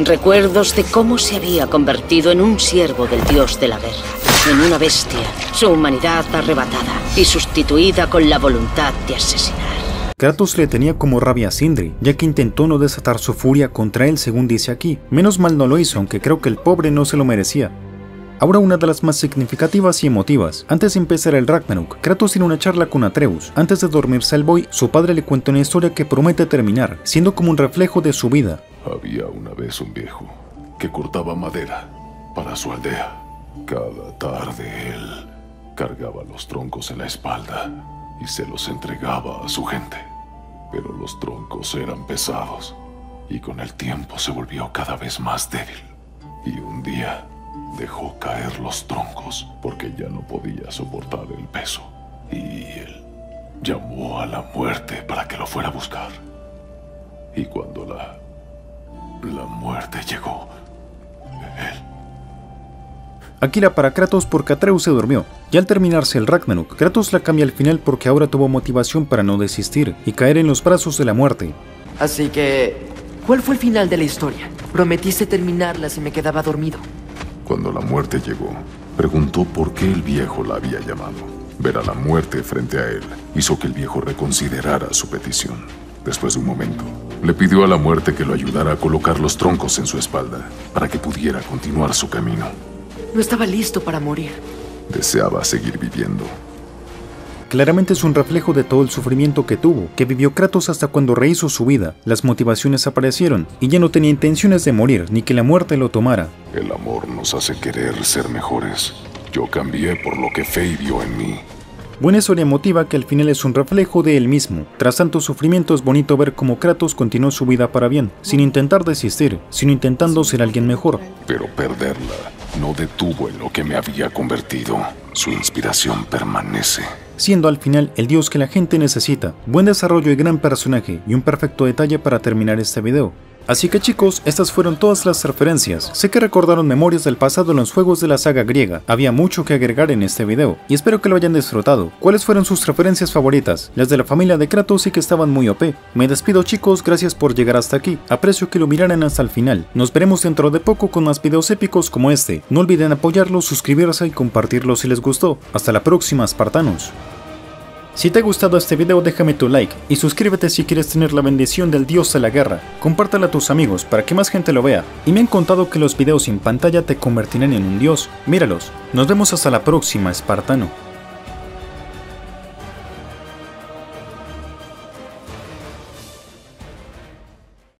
recuerdos de cómo se había convertido en un siervo del dios de la guerra, en una bestia, su humanidad arrebatada y sustituida con la voluntad de asesinar. Kratos le tenía como rabia a Sindri, ya que intentó no desatar su furia contra él según dice aquí. Menos mal no lo hizo, aunque creo que el pobre no se lo merecía. Ahora una de las más significativas y emotivas. Antes de empezar el Ragnarok, Kratos tiene una charla con Atreus. Antes de dormirse el boy, su padre le cuenta una historia que promete terminar, siendo como un reflejo de su vida. Había una vez un viejo que cortaba madera para su aldea. Cada tarde él cargaba los troncos en la espalda y se los entregaba a su gente. Pero los troncos eran pesados y con el tiempo se volvió cada vez más débil. Y un día dejó caer los troncos porque ya no podía soportar el peso. Y él llamó a la muerte para que lo fuera a buscar. Y cuando la muerte llegó, él... Aquí la para Kratos porque Atreus se durmió. Y al terminarse el Ragnarok, Kratos la cambia al final porque ahora tuvo motivación para no desistir y caer en los brazos de la muerte. Así que, ¿cuál fue el final de la historia? Prometiste terminarla si me quedaba dormido. Cuando la muerte llegó, preguntó por qué el viejo la había llamado. Ver a la muerte frente a él hizo que el viejo reconsiderara su petición. Después de un momento, le pidió a la muerte que lo ayudara a colocar los troncos en su espalda para que pudiera continuar su camino. No estaba listo para morir. Deseaba seguir viviendo. Claramente es un reflejo de todo el sufrimiento que tuvo, que vivió Kratos hasta cuando rehizo su vida. Las motivaciones aparecieron y ya no tenía intenciones de morir ni que la muerte lo tomara. El amor nos hace querer ser mejores. Yo cambié por lo que Faye vio en mí. Buena historia emotiva que al final es un reflejo de él mismo. Tras tanto sufrimiento es bonito ver cómo Kratos continuó su vida para bien, sin intentar desistir, sino intentando ser alguien mejor. Pero perderla no detuvo en lo que me había convertido. Su inspiración permanece. Siendo al final el dios que la gente necesita. Buen desarrollo y gran personaje, y un perfecto detalle para terminar este video. Así que chicos, estas fueron todas las referencias. Sé que recordaron memorias del pasado en los juegos de la saga griega. Había mucho que agregar en este video, y espero que lo hayan disfrutado. ¿Cuáles fueron sus referencias favoritas? Las de la familia de Kratos y que estaban muy OP. Me despido chicos, gracias por llegar hasta aquí. Aprecio que lo miraran hasta el final. Nos veremos dentro de poco con más videos épicos como este. No olviden apoyarlo, suscribirse y compartirlo si les gustó. Hasta la próxima, espartanos. Si te ha gustado este video déjame tu like y suscríbete si quieres tener la bendición del dios de la guerra. Compártelo a tus amigos para que más gente lo vea. Y me han contado que los videos sin pantalla te convertirán en un dios. Míralos. Nos vemos hasta la próxima, espartano.